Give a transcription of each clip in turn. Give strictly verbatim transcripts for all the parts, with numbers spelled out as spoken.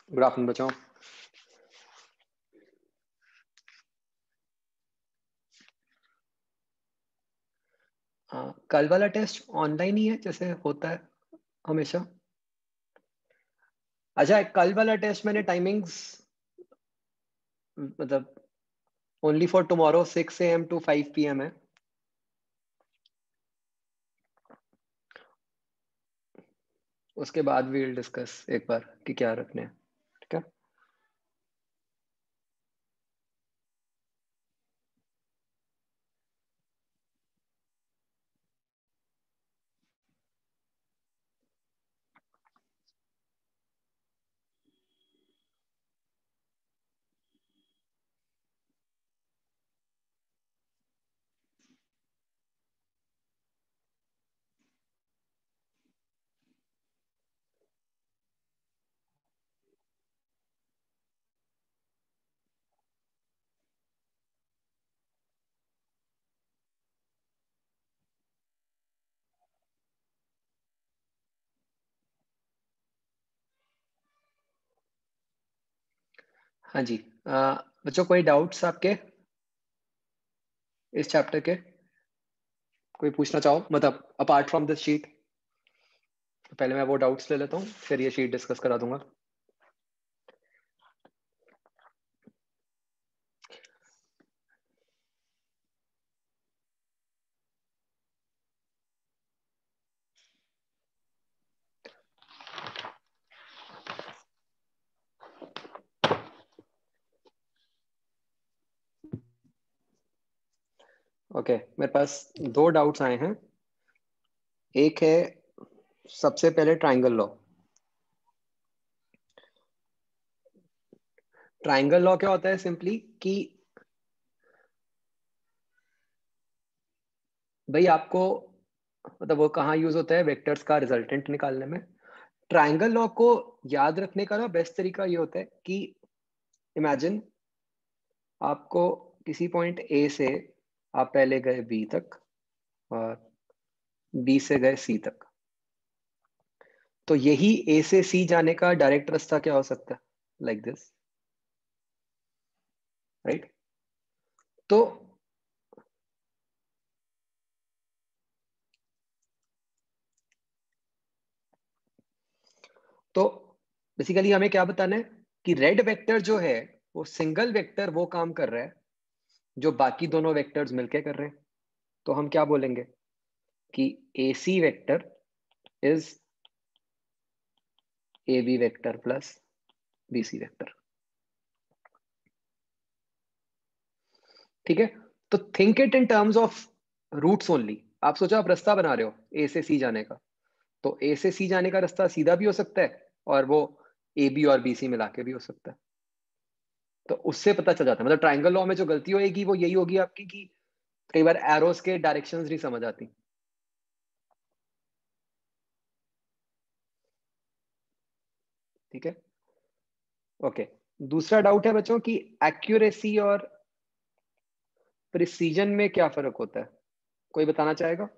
Good afternoon बच्चों। हाँ, कल वाला टेस्ट ऑनलाइन ही है जैसे होता है हमेशा। अच्छा, कल वाला टेस्ट मैंने टाइमिंग्स मतलब only for tomorrow six A M to five P M है। उसके बाद वील डिस्कस एक बार कि क्या रखने हैं, ठीक है। हाँ जी, आ, बच्चों कोई डाउट्स आपके इस चैप्टर के, कोई पूछना चाहो मतलब अपार्ट फ्रॉम दिस शीट? तो पहले मैं वो डाउट्स ले लेता हूँ, फिर ये शीट डिस्कस करा दूंगा। ओके okay, मेरे पास दो डाउट्स आए हैं। एक है सबसे पहले ट्राइंगल लॉ। ट्राइंगल लॉ क्या होता है? सिंपली कि भाई आपको मतलब वो कहाँ यूज होता है वेक्टर्स का रिजल्टेंट निकालने में। ट्राइंगल लॉ को याद रखने का ना बेस्ट तरीका ये होता है कि इमेजिन आपको किसी पॉइंट ए से आप पहले गए बी तक और बी से गए सी तक, तो यही ए से सी जाने का डायरेक्ट रास्ता क्या हो सकता है? Like this, right? तो तो बेसिकली हमें क्या बताना है कि रेड वेक्टर जो है वो सिंगल वेक्टर वो काम कर रहा है जो बाकी दोनों वेक्टर्स मिलके कर रहे हैं। तो हम क्या बोलेंगे कि A C vector is A B vector plus B C vector. ठीक है, तो think it in terms of roots only. आप सोचो आप रास्ता बना रहे हो ए से सी जाने का, तो ए से सी जाने का रास्ता सीधा भी हो सकता है और वो ए बी और बी सी मिला के भी हो सकता है। तो उससे पता चल जाता है, मतलब ट्राइंगल लॉ में जो गलती होगी वो यही होगी आपकी कि कई बार एरोस के डायरेक्शंस नहीं समझ आती। ठीक है, ओके। दूसरा डाउट है बच्चों कि एक्यूरेसी और प्रिसीजन में क्या फर्क होता है? कोई बताना चाहेगा?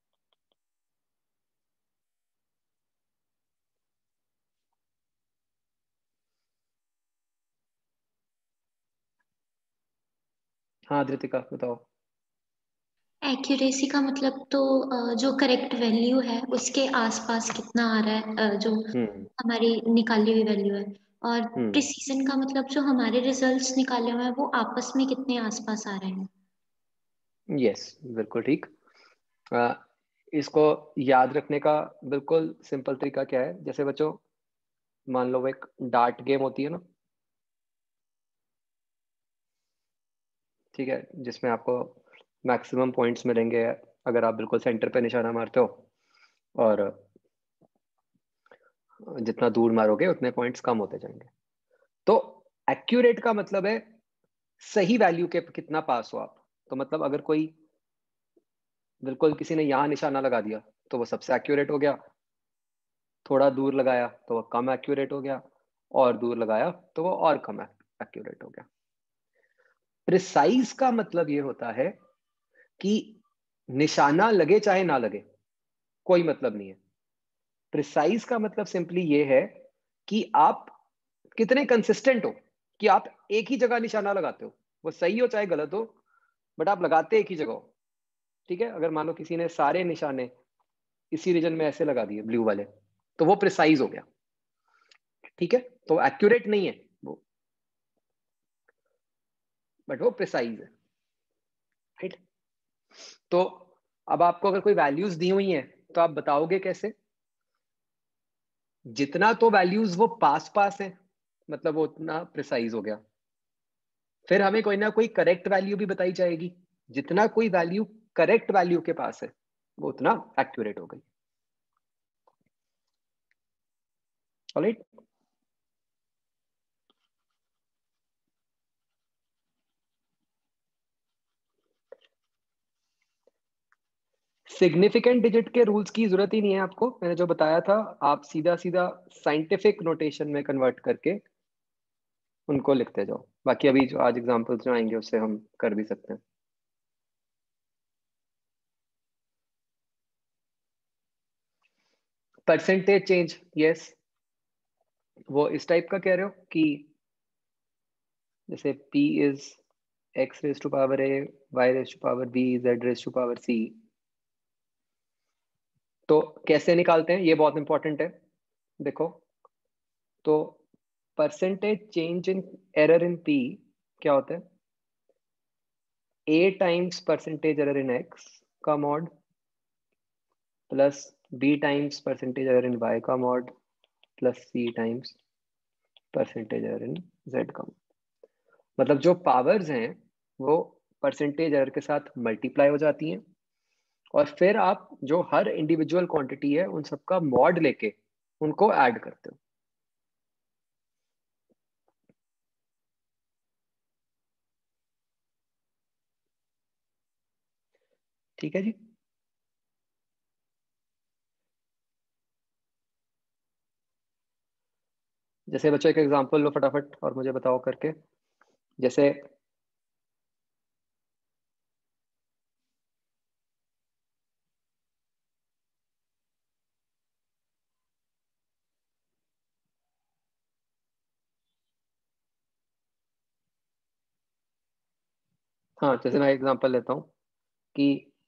हाँ धृतिका बताओ। एक्यूरेसी का मतलब तो अ, जो करेक्ट वैल्यू है उसके आसपास कितना आ रहा है, अ, जो हम्म हमारी निकाली हुई वैल्यू है। और हम्म प्रिसीजन का मतलब जो हमारे रिजल्ट्स निकाले हुए हैं वो आपस में कितने आसपास आ रहे हैं। यस, बिल्कुल ठीक। आ, इसको याद रखने का बिल्कुल सिंपल तरीका क्या है? जैसे बच्चों मान लो वो एक डार्ट गेम होती है ना, ठीक है, जिसमें आपको मैक्सिमम पॉइंट्स मिलेंगे अगर आप बिल्कुल सेंटर पे निशाना मारते हो, और जितना दूर मारोगे उतने पॉइंट्स कम होते जाएंगे। तो एक्यूरेट का मतलब है सही वैल्यू के कितना पास हो आप। तो मतलब अगर कोई बिल्कुल किसी ने यहां निशाना लगा दिया तो वो सबसे एक्यूरेट हो गया, थोड़ा दूर लगाया तो वो कम एक्यूरेट हो गया, और दूर लगाया तो वो और कम एक्यूरेट हो गया। प्रिसाइज का मतलब ये होता है कि निशाना लगे चाहे ना लगे, कोई मतलब नहीं है। प्रिसाइज का मतलब सिंपली ये है कि आप कितने कंसिस्टेंट हो कि आप एक ही जगह निशाना लगाते हो, वो सही हो चाहे गलत हो, बट आप लगाते एक ही जगह हो। ठीक है, अगर मान लो किसी ने सारे निशाने इसी रीजन में ऐसे लगा दिए ब्लू वाले, तो वो प्रिसाइज हो गया। ठीक है, तो एक्यूरेट नहीं है वो, बट वो प्रिसाइज है। राइट, तो अब आपको अगर कोई वैल्यूज दी हुई है तो आप बताओगे कैसे? जितना तो वैल्यूज वो पास पास है, मतलब वो उतना प्रिसाइज हो गया। फिर हमें कोई ना कोई करेक्ट वैल्यू भी बताई जाएगी, जितना कोई वैल्यू करेक्ट वैल्यू के पास है वो उतना एक्यूरेट हो गई। ऑलराइट, सिग्निफिकेंट डिजिट के रूल्स की जरूरत ही नहीं है आपको, मैंने जो बताया था आप सीधा सीधा साइंटिफिक नोटेशन में कन्वर्ट करके उनको लिखते जाओ। बाकी अभी जो आज एग्जांपल्स जो आएंगे उससे हम कर भी सकते हैं। परसेंटेज चेंज, यस, वो इस टाइप का कह रहे हो कि जैसे p is x raise to power a, y raise to power b, z raise to power c। तो कैसे निकालते हैं ये बहुत इंपॉर्टेंट है। देखो, तो percentage change in error in p क्या होता है? a times percentage error in x का mod plus b times percentage error in y का mod plus c times percentage error in z का मॉड। मतलब जो पावर्स हैं वो परसेंटेज एरर के साथ मल्टीप्लाई हो जाती हैं, और फिर आप जो हर इंडिविजुअल क्वांटिटी है उन सबका मॉड लेके उनको ऐड करते हो। ठीक है जी, जैसे बच्चों एक एग्जांपल लो फटाफट और मुझे बताओ करके। जैसे हाँ, जैसे मैं एग्जांपल लेता हूँ कि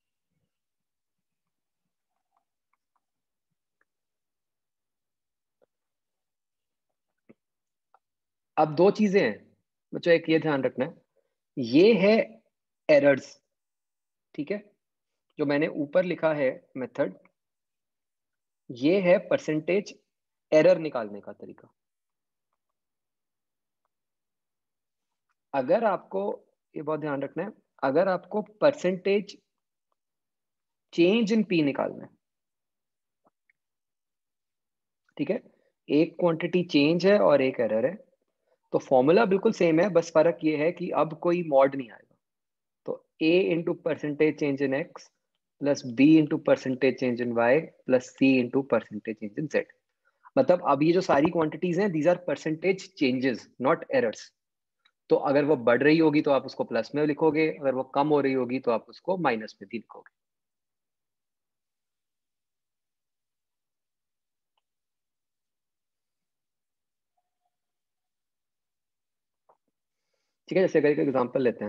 अब दो चीजें हैं बच्चों, एक ये ध्यान रखना है, ये है एरर्स। ठीक है, जो मैंने ऊपर लिखा है मेथड, ये है परसेंटेज एरर निकालने का तरीका। अगर आपको, ये बहुत ध्यान रखना है, अगर आपको परसेंटेज चेंज इन पी निकालना है, ठीक है, एक क्वांटिटी चेंज है और एक एरर है, तो फॉर्मूला बिल्कुल सेम है, बस फर्क ये है कि अब कोई मॉड नहीं आएगा। तो a into percentage change in x plus b into percentage change in y plus c into percentage change in z। मतलब अब ये जो सारी क्वांटिटीज हैं these are percentage changes not errors. तो अगर वो बढ़ रही होगी तो आप उसको प्लस में लिखोगे, अगर वो कम हो रही होगी तो आप उसको माइनस में भी लिखोगे। ठीक है, जैसे अगर एक एग्जांपल लेते हैं,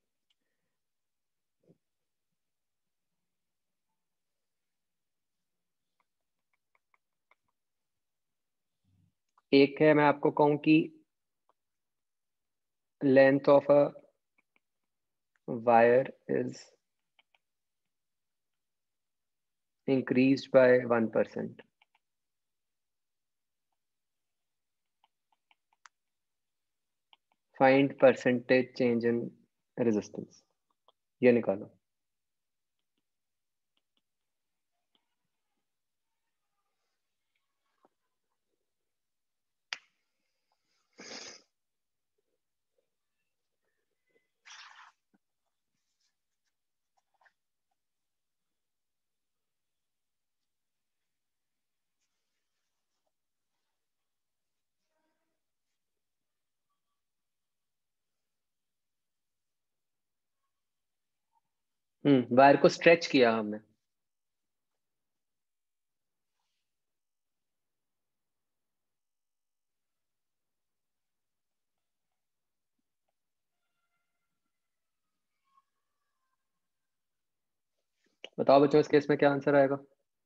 एक है, मैं आपको कहूं कि length of a wire is increased by one percent. Find percentage change in resistance. ये निकालो। हम्म वायर को स्ट्रेच किया हमने। बताओ बच्चों इस केस में क्या आंसर आएगा?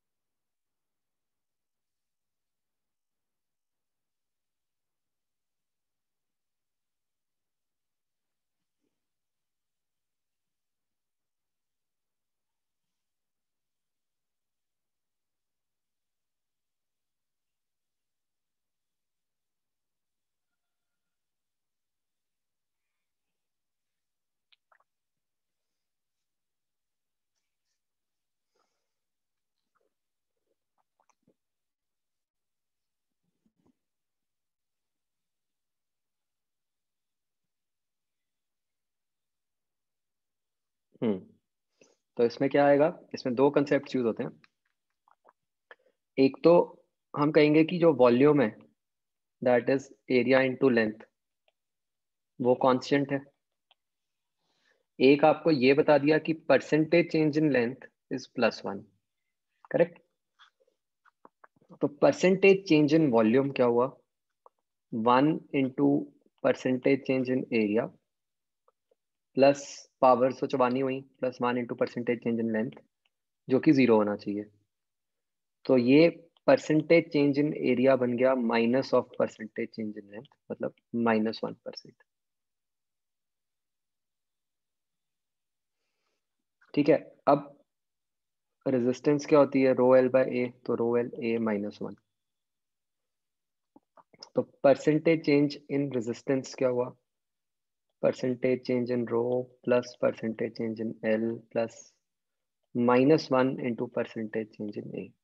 हम्म तो इसमें क्या आएगा, इसमें दो कंसेप्ट यूज होते हैं। एक तो हम कहेंगे कि जो वॉल्यूम है that is area into length, वो कांस्टेंट है। एक आपको ये बता दिया कि percentage change in length is plus one, correct. तो परसेंटेज चेंज इन वॉल्यूम क्या हुआ, one into percentage change in area plus power तो चबानी हुई plus one into percentage change in length, जो कि जीरो होना चाहिए। तो ये परसेंटेज चेंज इन एरिया बन गया minus of percentage change in length, मतलब माइनस वन परसेंट। ठीक है। अब रेजिस्टेंस क्या होती है, रो एल बाय ए, तो rho L A minus one. तो परसेंटेज चेंज इन रेजिस्टेंस क्या हुआ, percentage change in rho plus percentage change in L plus minus one into percentage change in A.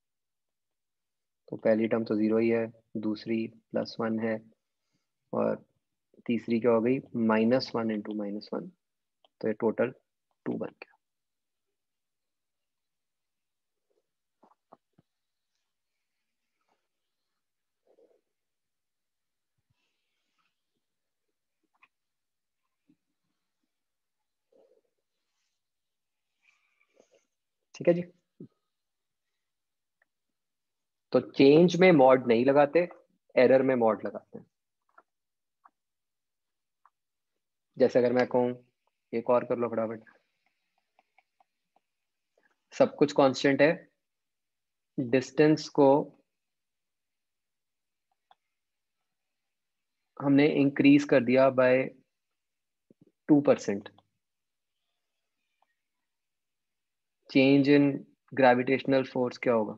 तो पहली term तो zero ही है, दूसरी plus one है, और तीसरी क्या हो गई, minus one into minus one. तो ये टोटल टू बन गया। ठीक है जी। तो चेंज में मॉड नहीं लगाते, एरर में मॉड लगाते हैं। जैसे अगर मैं कहूँ, एक और कर लो फटाफट, सब कुछ कांस्टेंट है, डिस्टेंस को हमने इंक्रीज कर दिया by two percent, change in gravitational force क्या होगा?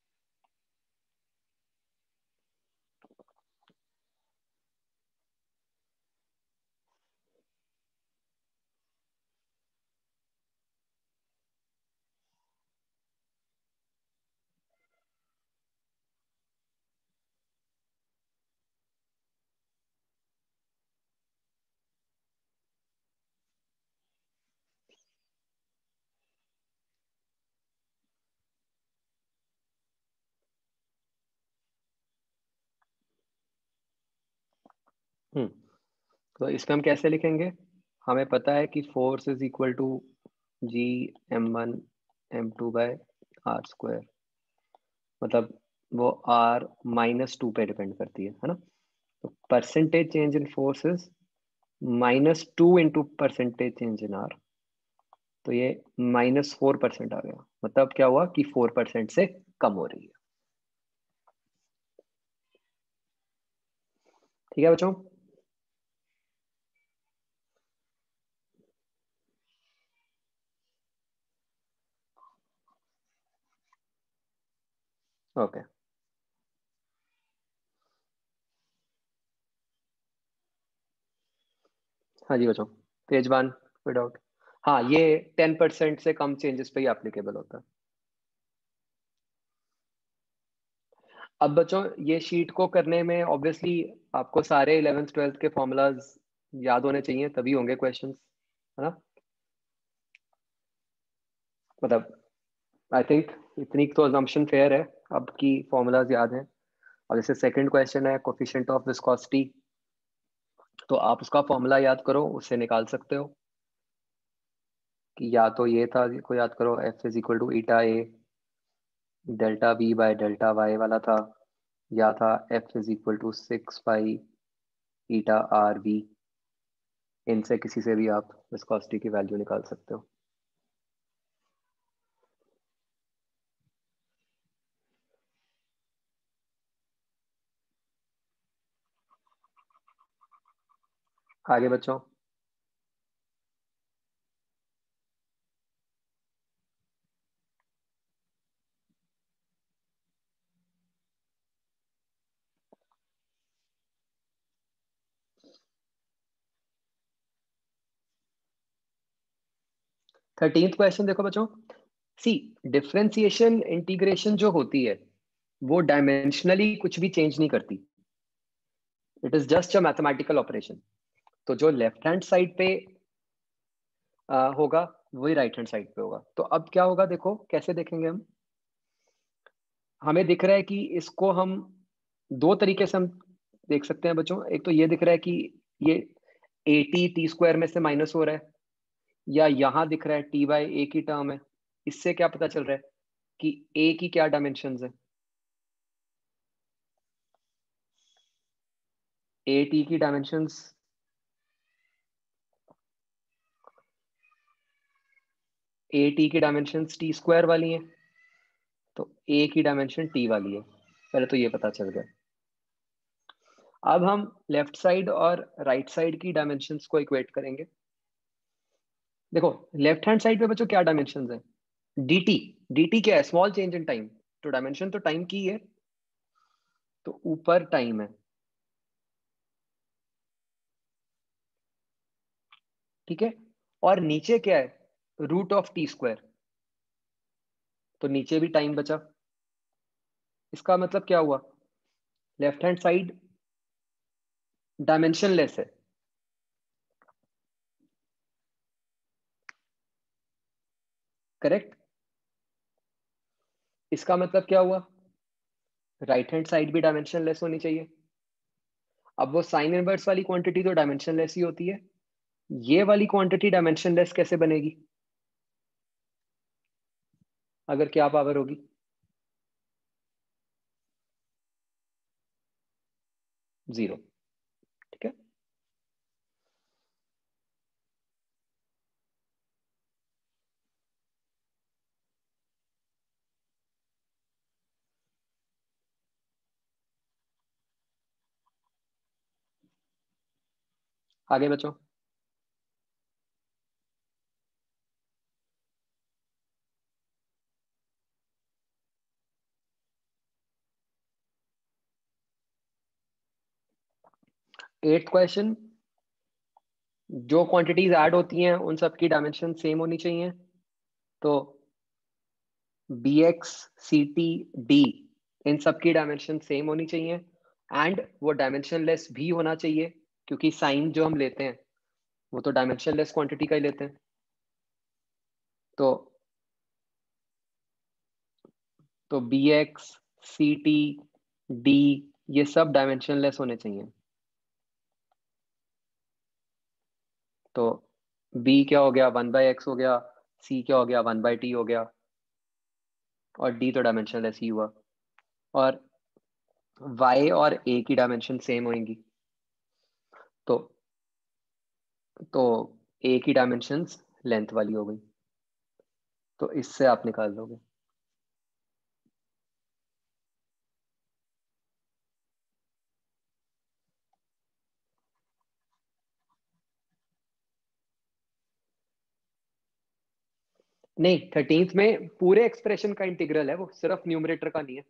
हम्म तो इसमें हम कैसे लिखेंगे, हमें पता है कि force is equal to G M one M two by are square, मतलब वो आर माइनस टू पे डिपेंड करती है है ना। तो percentage change in force is minus two into percentage change in R, तो ये माइनस फोर परसेंट आ गया। मतलब क्या हुआ कि फोर परसेंट से कम हो रही है। ठीक है बच्चों। ओके। हाँ जी बच्चों, पेज वन, कोई डाउट? हाँ, ये टेन परसेंट से कम चेंजेस पे ही एप्लीकेबल होता है। अब बच्चों ये शीट को करने में ऑब्वियसली आपको सारे इलेवेंथ ट्वेल्थ के फॉर्मूलाज याद होने चाहिए, तभी होंगे क्वेश्चंस, है ना। मतलब आई थिंक इतनी तो अजम्पशन फेयर है अब की फॉर्मूलाज याद हैं। और जैसे सेकंड क्वेश्चन है कोफिशिएंट ऑफ विस्कोसिटी, तो आप उसका फॉर्मूला याद करो, उससे निकाल सकते हो कि या तो ये था, को याद करो, F is equal to eta A delta B by delta Y वाला था, या था F is equal to six by eta R B. इनसे किसी से भी आप विस्कोसिटी की वैल्यू निकाल सकते हो। आगे बच्चों। थर्टींथ क्वेश्चन देखो बच्चों। सी, डिफरेंशिएशन इंटीग्रेशन जो होती है वो डायमेंशनली कुछ भी चेंज नहीं करती। It is just a mathematical operation. तो जो लेफ्ट हैंड साइड पे आ, होगा वही राइट हैंड साइड पे होगा। तो अब क्या होगा देखो, कैसे देखेंगे हम। हमें दिख रहा है कि इसको हम दो तरीके से हम देख सकते हैं बच्चों। एक तो ये दिख रहा है कि ये ए टी टी स्क्वायर में से माइनस हो रहा है, या यहां दिख रहा है टी बाई ए की टर्म है। इससे क्या पता चल रहा है कि ए की क्या डायमेंशन है। ए टी की डायमेंशंस ए टी की डायमेंशंस टी स्क्वायर वाली हैं, तो ए की डायमेंशन टी वाली है। पहले तो ये पता चल गया। अब हम लेफ्ट साइड और राइट साइड की डायमेंशंस को इक्वेट करेंगे। देखो लेफ्ट हैंड साइड पे बच्चों क्या डायमेंशंस है। dt, dt क्या है, स्मॉल चेंज इन टाइम। तो डायमेंशन तो टाइम की है, तो ऊपर टाइम है, ठीक है। और नीचे क्या है, रूट ऑफ टी स्क्वायर, तो नीचे भी टाइम बचा। इसका मतलब क्या हुआ, लेफ्ट हैंड साइड डायमेंशनलेस है। करेक्ट। इसका मतलब क्या हुआ, राइट हैंड साइड भी डायमेंशनलेस होनी चाहिए। अब वो साइन इनवर्स वाली क्वांटिटी तो डायमेंशनलेस ही होती है, ये वाली क्वांटिटी डायमेंशनलेस कैसे बनेगी अगर क्या पावर होगी, जीरो। ठीक है। आगे बच्चों। एट क्वेश्चन, जो क्वांटिटीज ऐड होती हैं उन सब की डायमेंशन सेम होनी चाहिए। तो B X C T D, इन सब की डायमेंशन सेम होनी चाहिए। एंड वो डायमेंशनलेस भी होना चाहिए, क्योंकि साइन जो हम लेते हैं वो तो डायमेंशनलेस क्वांटिटी का ही लेते हैं। तो तो B X C T D ये सब डायमेंशनलेस होने चाहिए। तो b क्या हो गया, वन बाई एक्स हो गया, c क्या हो गया, वन बाई टी हो गया, और d तो डायमेंशनलेस ही हुआ। और y और a की डायमेंशन सेम होंगी। तो तो a की डायमेंशंस लेंथ वाली हो गई, तो इससे आप निकाल लोगे। नहीं, थर्टींथ में पूरे एक्सप्रेशन का इंटीग्रल है, वो सिर्फ न्यूमरेटर का नहीं है।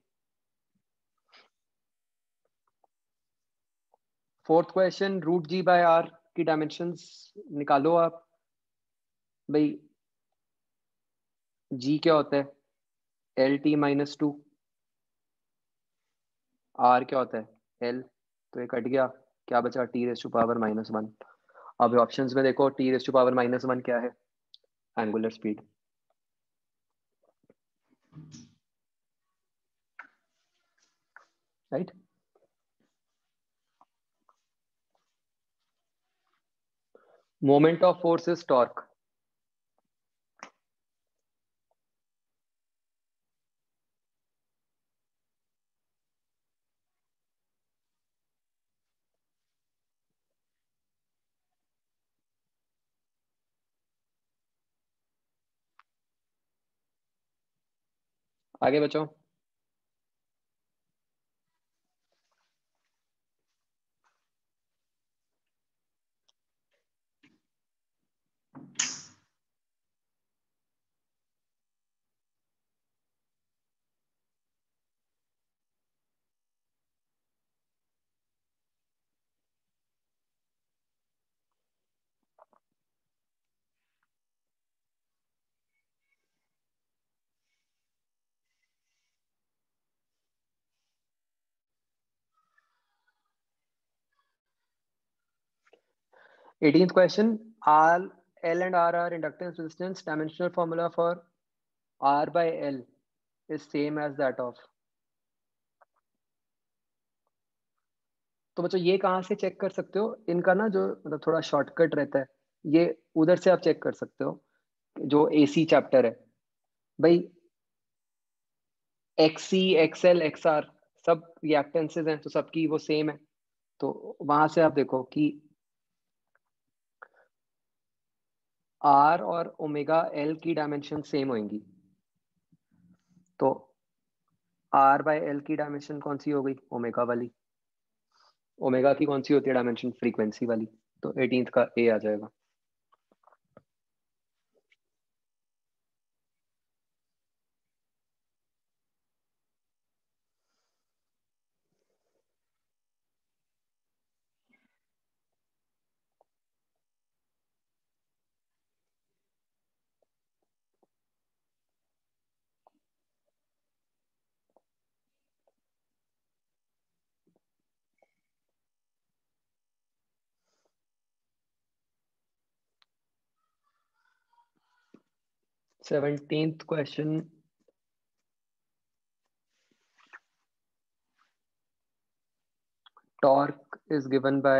Fourth question, root G by R की डायमेंशंस निकालो आप भाई। g क्या होता है, L T minus two. R क्या होता है, एल। तो ये कट गया, क्या बचा, T raise to power minus one. अब ऑप्शंस में देखो, T raise to power minus one क्या है, angular speed. Right. Moment of force is torque. आगे बचो। eighteenth question, R, L and R are inductance resistance. Dimensional formula for R by L is same as that of. तो बच्चों ये कहाँ से check कर सकते हो? इनका ना जो मतलब थोड़ा शॉर्टकट रहता है, ये उधर से आप चेक कर सकते हो, जो एसी चैप्टर है भाई। एक्सी, एक्सएल, एक्सआर सब रिएक्टेंसेस हैं, तो सबकी वो सेम है। तो वहां से आप देखो कि आर और ओमेगा एल की डायमेंशन सेम होंगी। तो आर बाय एल की डायमेंशन कौन सी हो गई? ओमेगा वाली। ओमेगा की कौन सी होती है डायमेंशन? फ्रीक्वेंसी वाली। तो एटीन्थ का ए आ जाएगा। seventeenth question, torque is given by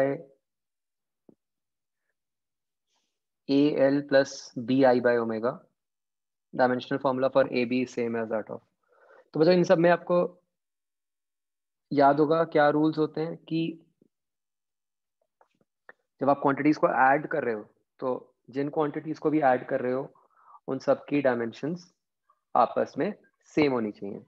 al plus bi by omega. Dimensional formula for ab is same as that of. तो बच्चों इन सब में आपको याद होगा क्या रूल्स होते हैं कि जब आप क्वांटिटीज को ऐड कर रहे हो, तो जिन क्वांटिटीज को भी ऐड कर रहे हो उन सब की डायमेंशंस आपस में सेम होनी चाहिए।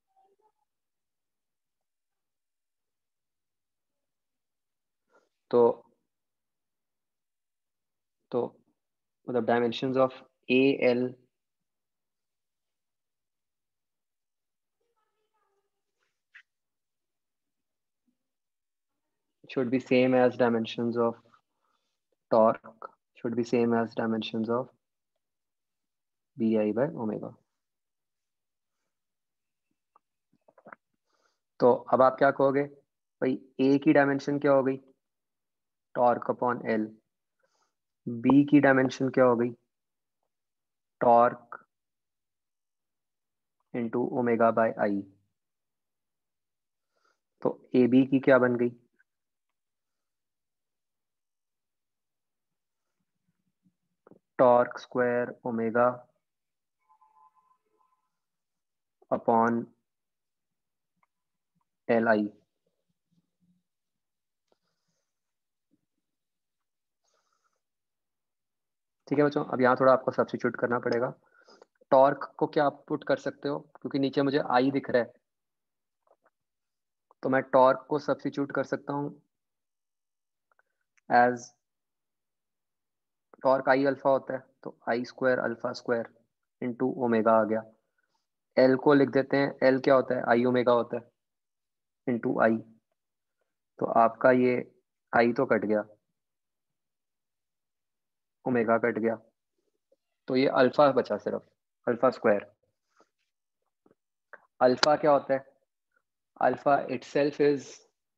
तो तो मतलब dimensions of A L should be same as dimensions of torque should be same as dimensions of bi by omega. तो अब आप क्या कहोगे भाई? ए की डायमेंशन क्या हो गई? Torque upon L. बी की डायमेंशन क्या हो गई? Torque into omega by I. तो ए बी की क्या बन गई? Torque square omega upon L I. ठीक है बच्चों, अब यहाँ थोड़ा आपको सब्स्टिट्यूट करना पड़ेगा। टॉर्क को क्या आप पुट कर सकते हो? क्योंकि नीचे मुझे आई दिख रहा है, तो मैं टॉर्क को सब्स्टिट्यूट कर सकता हूँ एज टॉर्क आई अल्फा होता है, तो I square alpha square into omega आ गया। एल को लिख देते हैं, एल क्या होता है? आई ओमेगा होता है इंटू आई। तो आपका ये आई तो कट गया, ओमेगा कट गया, तो ये अल्फा बचा सिर्फ, अल्फा स्क्वायर। अल्फा क्या होता है? Alpha itself is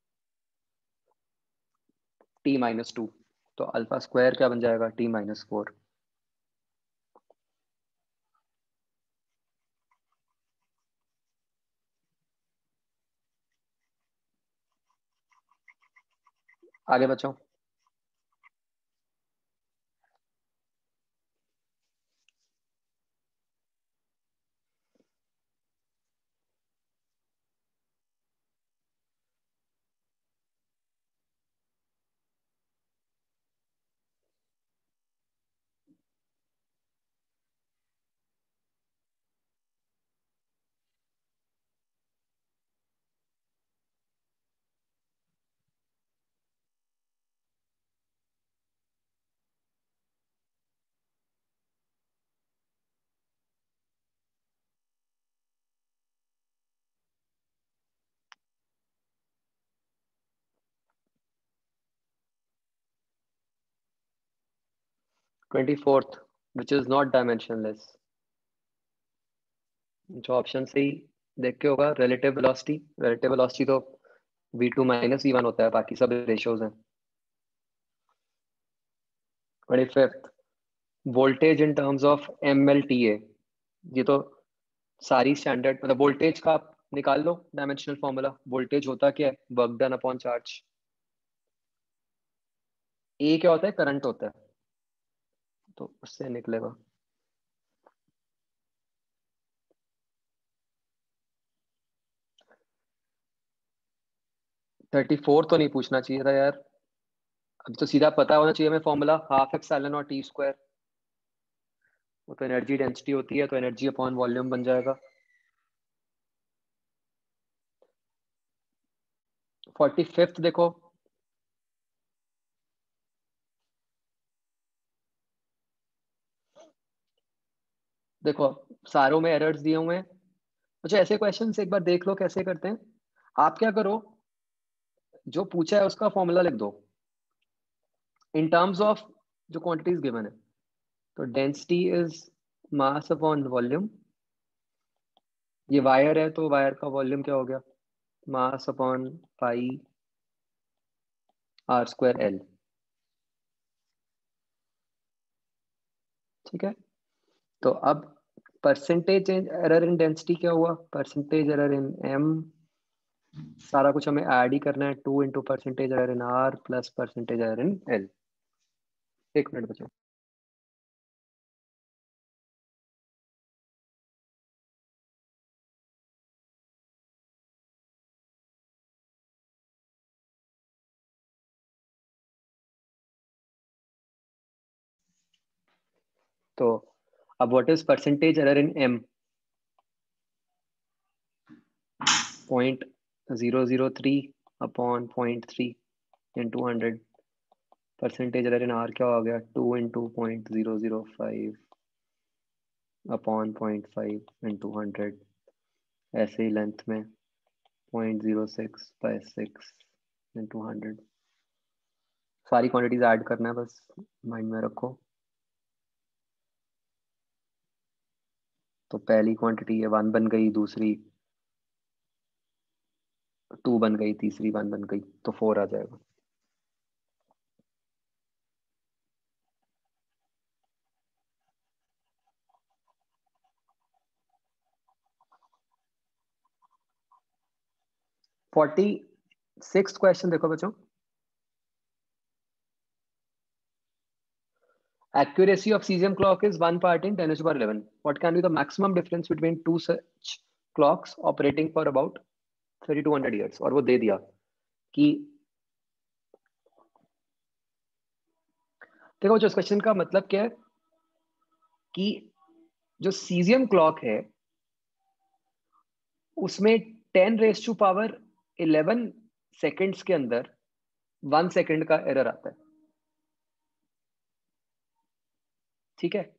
T minus two, तो अल्फा स्क्वायर क्या बन जाएगा? T minus four. आगे बच्चों, twenty fourth, which is not dimensionless. जो ऑप्शन से ही देख के होगा, रिलेटिव वेलोसिटी। रिलेटिव वेलोसिटी तो V two minus V one होता है, बाकी सब रेशियोज हैं। Twenty fifth, voltage in terms of M L T A. ये तो सारी स्टैंडर्ड, मतलब वोल्टेज का आप निकाल लो डायमेंशनल फॉर्मूला। वोल्टेज होता क्या है? Work done upon charge. A क्या होता है? करंट होता है, तो उससे निकलेगा। थर्टी फोर तो नहीं पूछना चाहिए था यार, अब तो सीधा पता होना चाहिए हमें फॉर्मूला, हाफ एप्सिलॉन और टी स्क्वायर। वो तो एनर्जी डेंसिटी होती है, तो एनर्जी अपॉन वॉल्यूम बन जाएगा। फोर्टी फिफ्थ देखो, देखो सारों में एरर्स दिए हुए हैं। अच्छा, ऐसे क्वेश्चंस एक बार देख लो कैसे करते हैं। आप क्या करो, जो पूछा है उसका फॉर्मूला लिख दो इन टर्म्स ऑफ जो क्वांटिटीज गिवन है। तो density is mass upon volume. ये वायर है, तो वायर का वॉल्यूम क्या हो गया? Mass upon pi R square L. ठीक है, तो अब परसेंटेज एरर इन डेंसिटी क्या हुआ? Percentage error in M. सारा कुछ हमें ऐड ही करना है, two into percentage error in R plus percentage error in L. एक मिनट बचो। तो अब what is percentage error in M? Point zero zero three upon point three into hundred. Percentage error in R क्या हो गया? Two into point zero zero five upon point five into hundred. ऐसे ही length में point zero six by six into hundred. सारी quantities add करना है, बस माइंड में रखो। तो पहली क्वांटिटी है वन बन गई, दूसरी टू बन गई, तीसरी वन बन गई, तो फोर आ जाएगा। फोर्टी सिक्स क्वेश्चन देखो बच्चों। Accuracy of cesium clock is one part in ten to the power eleven. What can be the maximum difference between two such clocks operating for about thirty-two hundred years? और वो दे दिया कि देखो जो इस question का मतलब क्या है कि जो सीजियम क्लॉक है उसमें ten raise to power eleven seconds के अंदर वन सेकेंड का एरर आता है। ठीक है,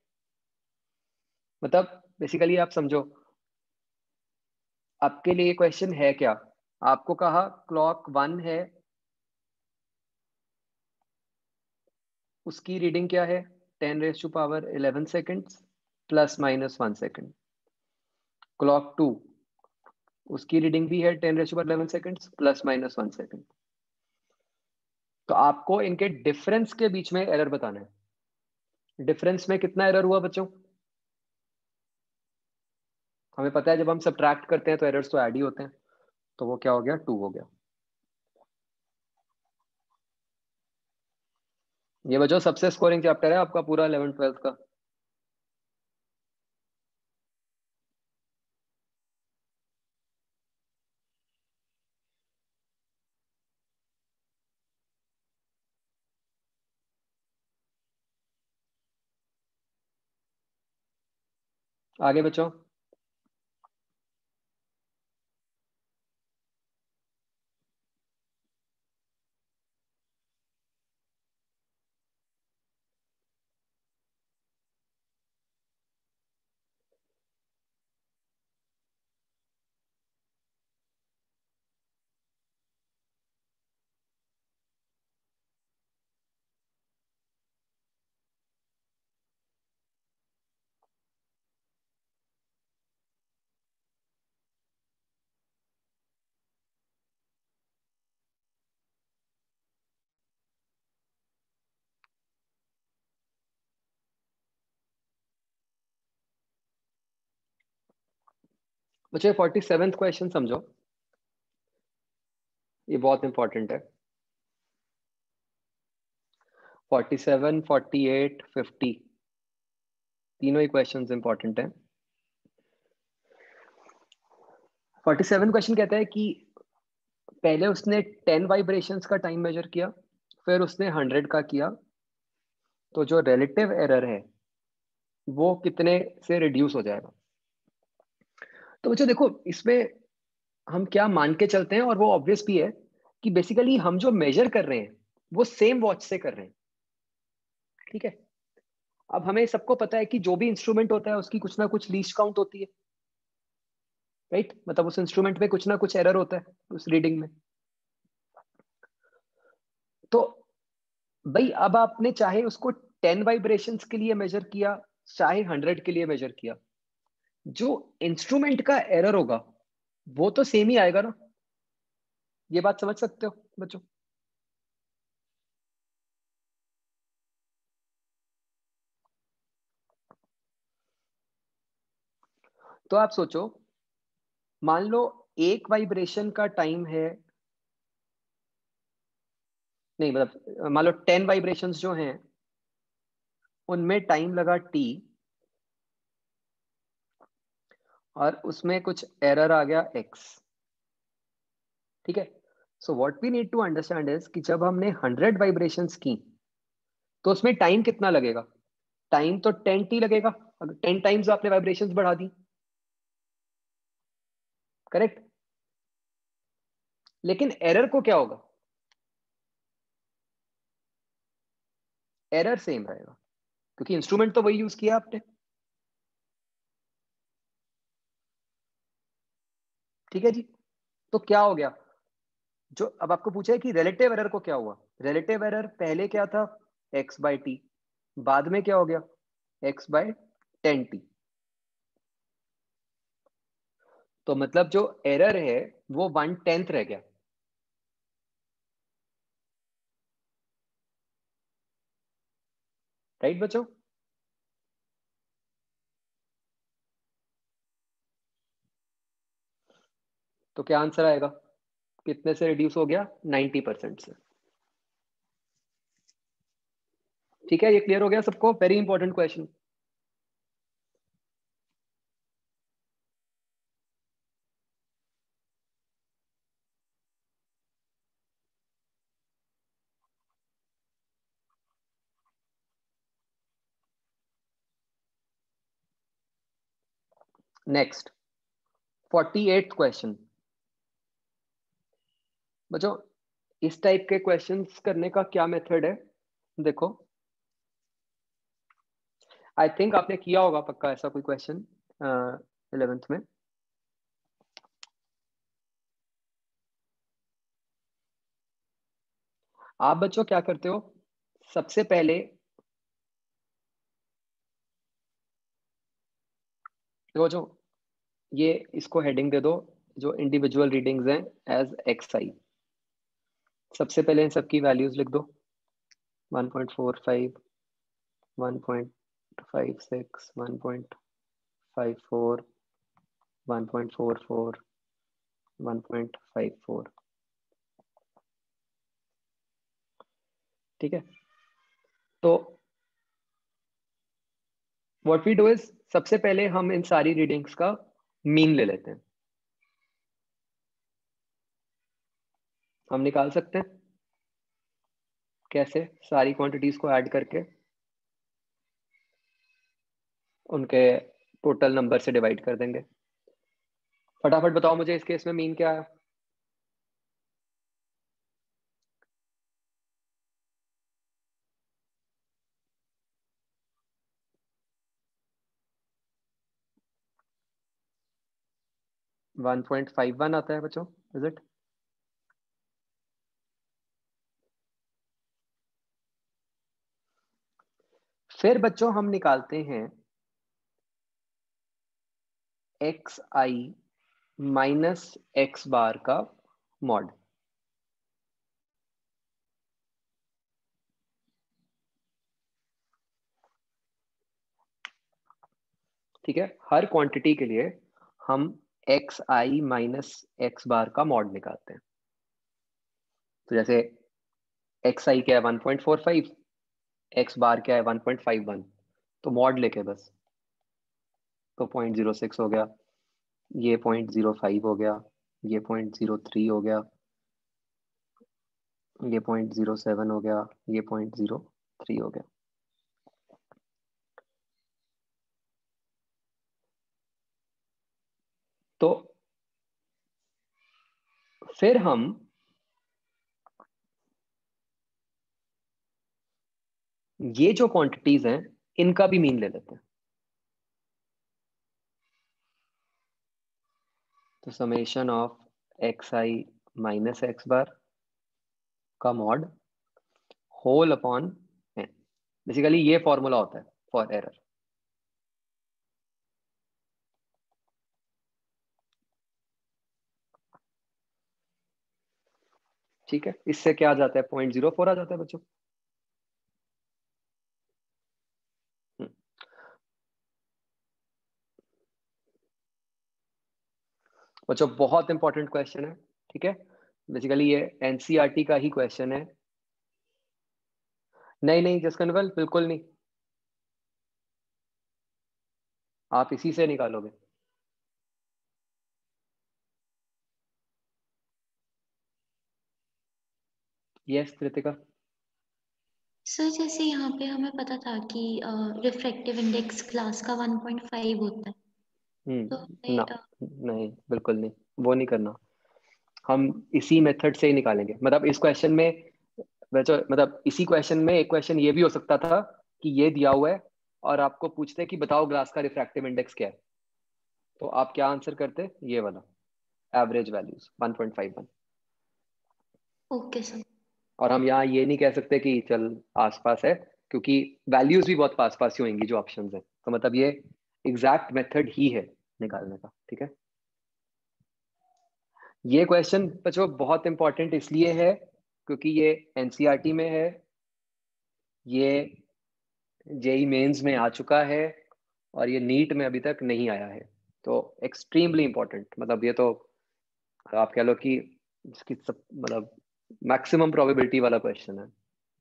मतलब बेसिकली आप समझो, आपके लिए क्वेश्चन है क्या? आपको कहा क्लॉक वन है, उसकी रीडिंग क्या है? Ten raise to power eleven seconds plus minus one second. Clock two, उसकी रीडिंग भी है ten raise to power eleven seconds plus minus one second. तो आपको इनके डिफरेंस के बीच में एरर बताना है। डिफरेंस में कितना एरर हुआ बच्चों? हमें पता है जब हम सब्ट्रैक्ट करते हैं तो एरर्स तो ऐड ही होते हैं, तो वो क्या हो गया? टू हो गया। ये बच्चों सबसे स्कोरिंग चैप्टर है आपका पूरा इलेवन ट्वेल्थ का। आगे बच्चों, बच्चे फोर्टी सेवेंथ क्वेश्चन समझो, ये बहुत इंपॉर्टेंट है। Forty seven, forty eight, fifty तीनों ही क्वेश्चंस इंपॉर्टेंट हैं। फोर्टी सेवन क्वेश्चन कहता है कि पहले उसने टेन वाइब्रेशंस का टाइम मेजर किया, फिर उसने हंड्रेड का किया, तो जो रिलेटिव एरर है वो कितने से रिड्यूस हो जाएगा। तो बच्चों देखो, इसमें हम क्या मान के चलते हैं, और वो ऑब्वियस भी है कि बेसिकली हम जो मेजर कर रहे हैं वो सेम वॉच से कर रहे हैं, ठीक है। अब हमें सबको पता है कि जो भी इंस्ट्रूमेंट होता है उसकी कुछ ना कुछ लीस्ट काउंट होती है, राइट। मतलब उस इंस्ट्रूमेंट में कुछ ना कुछ एरर होता है उस रीडिंग में। तो भाई अब आपने चाहे उसको टेन वाइब्रेशंस के लिए मेजर किया, चाहे हंड्रेड के लिए मेजर किया, जो इंस्ट्रूमेंट का एरर होगा वो तो सेम ही आएगा ना। ये बात समझ सकते हो बच्चों? तो आप सोचो, मान लो एक वाइब्रेशन का टाइम है, नहीं मतलब मान लो टेन वाइब्रेशंस जो हैं उनमें टाइम लगा टी, और उसमें कुछ एरर आ गया एक्स, ठीक है। So what we need to understand is कि जब हमने हंड्रेड वाइब्रेशंस की तो उसमें टाइम कितना लगेगा? टाइम तो टेन टी लगेगा, अगर टेन टाइम्स आपने वाइब्रेशंस बढ़ा दी, करेक्ट। लेकिन एरर को क्या होगा? एरर सेम रहेगा, क्योंकि इंस्ट्रूमेंट तो वही यूज किया आपने, ठीक है जी। तो क्या हो गया, जो अब आपको पूछा है कि रिलेटिव एरर को क्या हुआ। रिलेटिव एरर पहले क्या था? एक्स बाई टी, बाद में क्या हो गया? X by ten T. तो मतलब जो एरर है वो वन टेंथ रह गया, राइट बच्चों? तो क्या आंसर आएगा? कितने से रिड्यूस हो गया? नाइन्टी परसेंट से, ठीक है। ये क्लियर हो गया सबको? Very important question. Next, forty eight question. बच्चों इस टाइप के क्वेश्चंस करने का क्या मेथड है? देखो, आई थिंक आपने किया होगा पक्का ऐसा कोई क्वेश्चन इलेवेंथ में। आप बच्चों क्या करते हो, सबसे पहले वो जो ये इसको हेडिंग दे दो, जो इंडिविजुअल रीडिंग्स हैं एज एक्स आई। सबसे पहले इन सबकी वैल्यूज लिख दो, one point four five, one point five six, one point five four, one point four four, one point five four, ठीक है। तो व्हाट वी डू इज, सबसे पहले हम इन सारी रीडिंग्स का मीन ले लेते हैं। हम निकाल सकते हैं कैसे? सारी क्वांटिटीज को ऐड करके उनके टोटल नंबर से डिवाइड कर देंगे। फटाफट बताओ मुझे इस केस में मीन क्या है? वन पॉइंट फाइव वन आता है बच्चों, इज इट? फिर बच्चों हम निकालते हैं x i minus x bar का मॉड, ठीक है। हर क्वांटिटी के लिए हम x i minus x bar का मॉड निकालते हैं। तो जैसे एक्स आई क्या है one point four five, x bar क्या है वन पॉइंट फाइव वन, तो मॉड लेके बस, तो पॉइंट जीरो सिक्स हो गया, ये पॉइंट जीरो फाइव हो गया, ये पॉइंट जीरो थ्री हो गया, ये पॉइंट जीरो सेवन हो गया, ये पॉइंट जीरो थ्री हो गया। तो फिर हम ये जो क्वांटिटीज हैं इनका भी मीन ले लेते हैं। तो summation of x i minus x bar का mod whole upon n, basically ये फॉर्मूला होता है फॉर एरर। ठीक है, इससे क्या आ जाता है, पॉइंट जीरो फोर आ जाता है बच्चों। बच्चों बहुत इंपॉर्टेंट क्वेश्चन है, ठीक है, बेसिकली ये एनसीईआरटी का ही क्वेश्चन है। नहीं नहीं जस्ट कन्वर्ल बिल्कुल नहीं, आप इसी से निकालोगे। यस कृतिका। सर जैसे यहाँ पे हमें पता था कि रिफ्रैक्टिव इंडेक्स क्लास का वन पॉइंट फाइव होता है, तो हम्म ना, हमें, अ, नहीं बिल्कुल नहीं, वो नहीं करना। हम इसी मेथड से ही निकालेंगे। मतलब इस क्वेश्चन में वैसे, मतलब इसी क्वेश्चन में एक क्वेश्चन ये भी हो सकता था कि ये दिया हुआ है और आपको पूछते कि बताओ ग्लास का रिफ्रैक्टिव इंडेक्स क्या है, तो आप क्या आंसर करते, ये वाला average values one point five one. Okay sir. और हम यहाँ ये नहीं कह सकते कि चल आसपास है, क्योंकि वैल्यूज भी बहुत पास पास ही होंगी जो ऑप्शंस है, तो मतलब ये एग्जैक्ट मेथड ही है निकालने का। ठीक है, ये क्वेश्चन बच्चों बहुत इंपॉर्टेंट इसलिए है क्योंकि ये एनसीईआरटी में है, ये जेई मेंस में आ चुका है और ये नीट में अभी तक नहीं आया है। तो एक्सट्रीमली इंपॉर्टेंट, मतलब ये तो आप कह लो कि इसकी सब मतलब मैक्सिमम प्रोबेबिलिटी वाला क्वेश्चन है।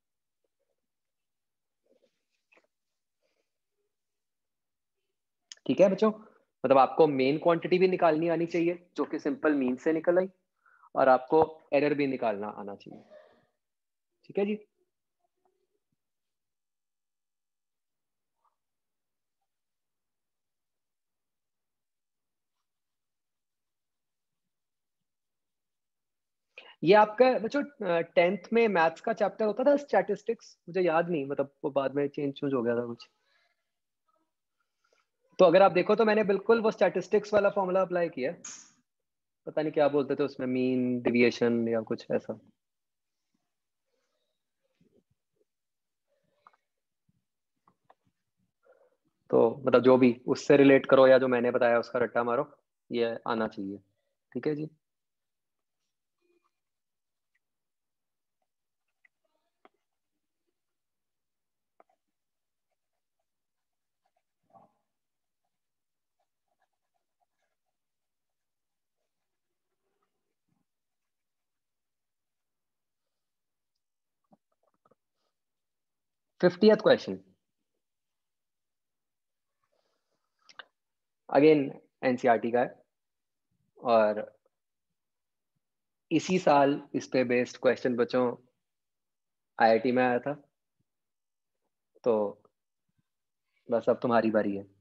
ठीक है बच्चों, मतलब आपको मेन क्वांटिटी भी निकालनी आनी चाहिए जो कि सिंपल मीन से निकल आई, और आपको एरर भी निकालना आना चाहिए। ठीक है जी। ये आपका बच्चों टेंथ में मैथ्स का चैप्टर होता था स्टैटिस्टिक्स, मुझे याद नहीं, मतलब वो बाद में चेंज चेंज हो गया था कुछ। तो अगर आप देखो तो मैंने बिल्कुल वो स्टैटिस्टिक्स वाला फॉर्मूला अप्लाई किया, पता नहीं क्या बोलते थे उसमें, मीन डिविएशन या कुछ ऐसा। तो मतलब जो भी उससे रिलेट करो या जो मैंने बताया उसका रट्टा मारो, ये आना चाहिए। ठीक है जी। फिफ्टियथ क्वेश्चन, अगेन एनसीईआरटी का है और इसी साल इस पे बेस्ड क्वेश्चन बच्चों आईआईटी में आया था। तो बस अब तुम्हारी बारी है।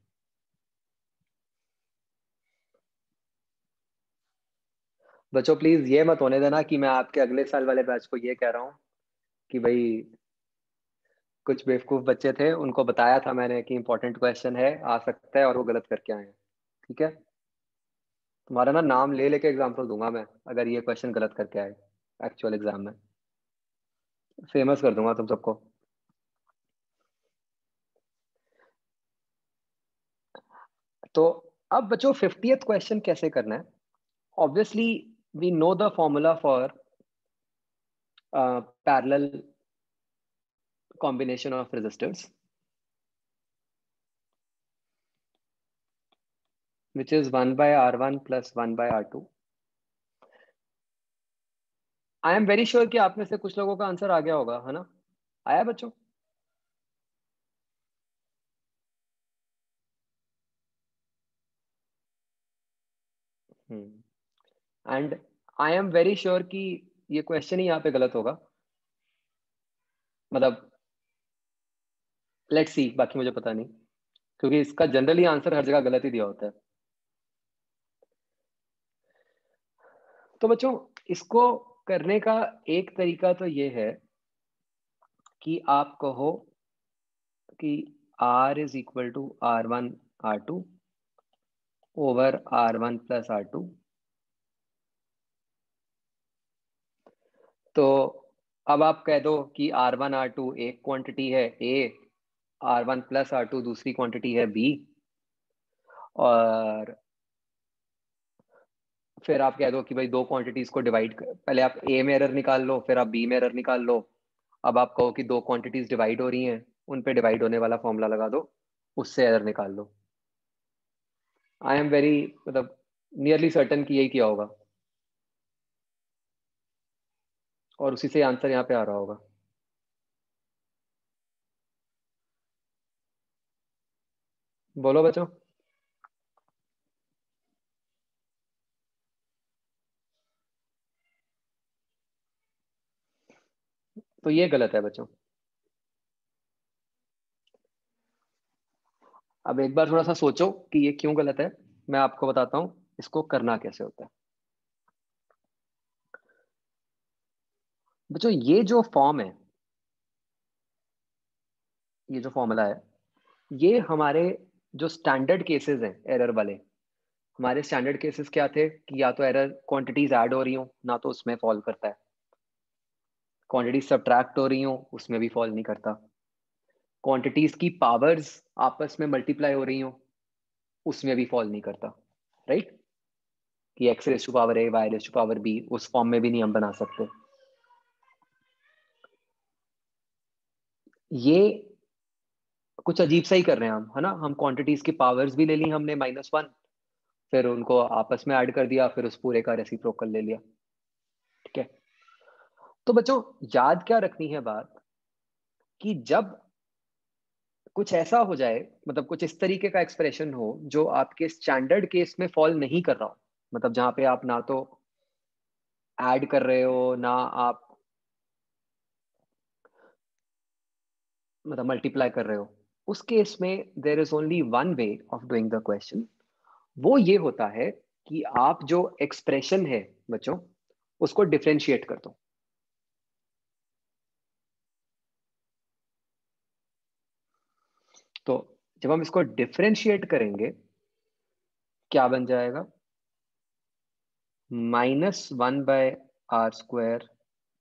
बच्चों प्लीज ये मत होने देना कि मैं आपके अगले साल वाले बैच को ये कह रहा हूँ कि भाई कुछ बेवकूफ बच्चे थे, उनको बताया था मैंने कि इंपॉर्टेंट क्वेश्चन है आ सकता है, और वो गलत करके आए हैं। ठीक है, तुम्हारा ना नाम ले लेके एग्जाम्पल दूंगा मैं अगर ये क्वेश्चन गलत करके आए एक्चुअल एग्जाम में, फेमस कर दूंगा तुम सबको। तो अब बच्चों फिफ्टियथ क्वेश्चन कैसे करना है, obviously we know the formula for parallel combination of resistors. which is one by R one plus one by R two. I am very sure कि आप में से कुछ लोगों का आंसर आ गया होगा, है ना? आया बच्चों? And I am very sure कि ये क्वेश्चन ही यहाँ पे गलत होगा, मतलब लेट्स सी, बाकी मुझे पता नहीं, क्योंकि इसका जनरली आंसर हर जगह गलत ही दिया होता है। तो बच्चों इसको करने का एक तरीका तो ये है कि आप कहो कि R is equal to r one r two over r one plus r two. तो अब आप कह दो कि आर वन आर टू एक क्वांटिटी है A, r one plus r two दूसरी क्वांटिटी है B, और फिर आप कह दो कि भाई दो क्वांटिटीज को डिवाइड कर, पहले आप A में एरर निकाल लो, फिर आप B में एरर निकाल लो। अब आप कहो कि दो क्वांटिटीज डिवाइड हो रही हैं, उन पे डिवाइड होने वाला फॉर्मूला लगा दो, उससे एरर निकाल लो। आई एम वेरी मतलब नियरली सर्टन कि यही किया होगा, और उसी से आंसर यहाँ पे आ रहा होगा। बोलो बच्चों। तो ये गलत है बच्चों। अब एक बार थोड़ा सा सोचो कि ये क्यों गलत है, मैं आपको बताता हूँ इसको करना कैसे होता है। बच्चों ये जो फॉर्म है, ये जो फॉर्मूला है, ये हमारे जो स्टैंडर्ड केसेस हैं एरर वाले, हमारे स्टैंडर्ड केसेस क्या थे कि या तो एरर क्वांटिटीज ऐड हो रही हो ना, तो उसमें फॉल करता है, क्वांटिटीज सब्ट्रैक्ट हो रही हो उसमें भी फॉल नहीं करता, क्वांटिटीज की पावर्स आपस में मल्टीप्लाई हो रही हो उसमें भी फॉल नहीं करता, राइट? कि x raise to power a y raise to power b, उस फॉर्म में भी नहीं हम बना सकते। ये कुछ अजीब सा ही कर रहे हैं हम, है ना? हम क्वांटिटीज की पावर्स भी ले ली हमने माइनस वन, फिर उनको आपस में ऐड कर दिया, फिर उस पूरे का रेसिप्रोकल ले लिया, ठीक है? तो बच्चों याद क्या रखनी है बात, कि जब कुछ ऐसा हो जाए, मतलब कुछ इस तरीके का एक्सप्रेशन हो जो आपके स्टैंडर्ड केस में फॉल नहीं कर रहा हो, मतलब जहां पे आप ना तो ऐड कर रहे हो ना आप मतलब मल्टीप्लाई कर रहे हो, उस केस में there is only one way of doing the question. वो ये होता है कि आप जो एक्सप्रेशन है बच्चों उसको डिफरेंशिएट कर दो। तो जब हम इसको डिफरेंशिएट करेंगे क्या बन जाएगा, minus one by are square,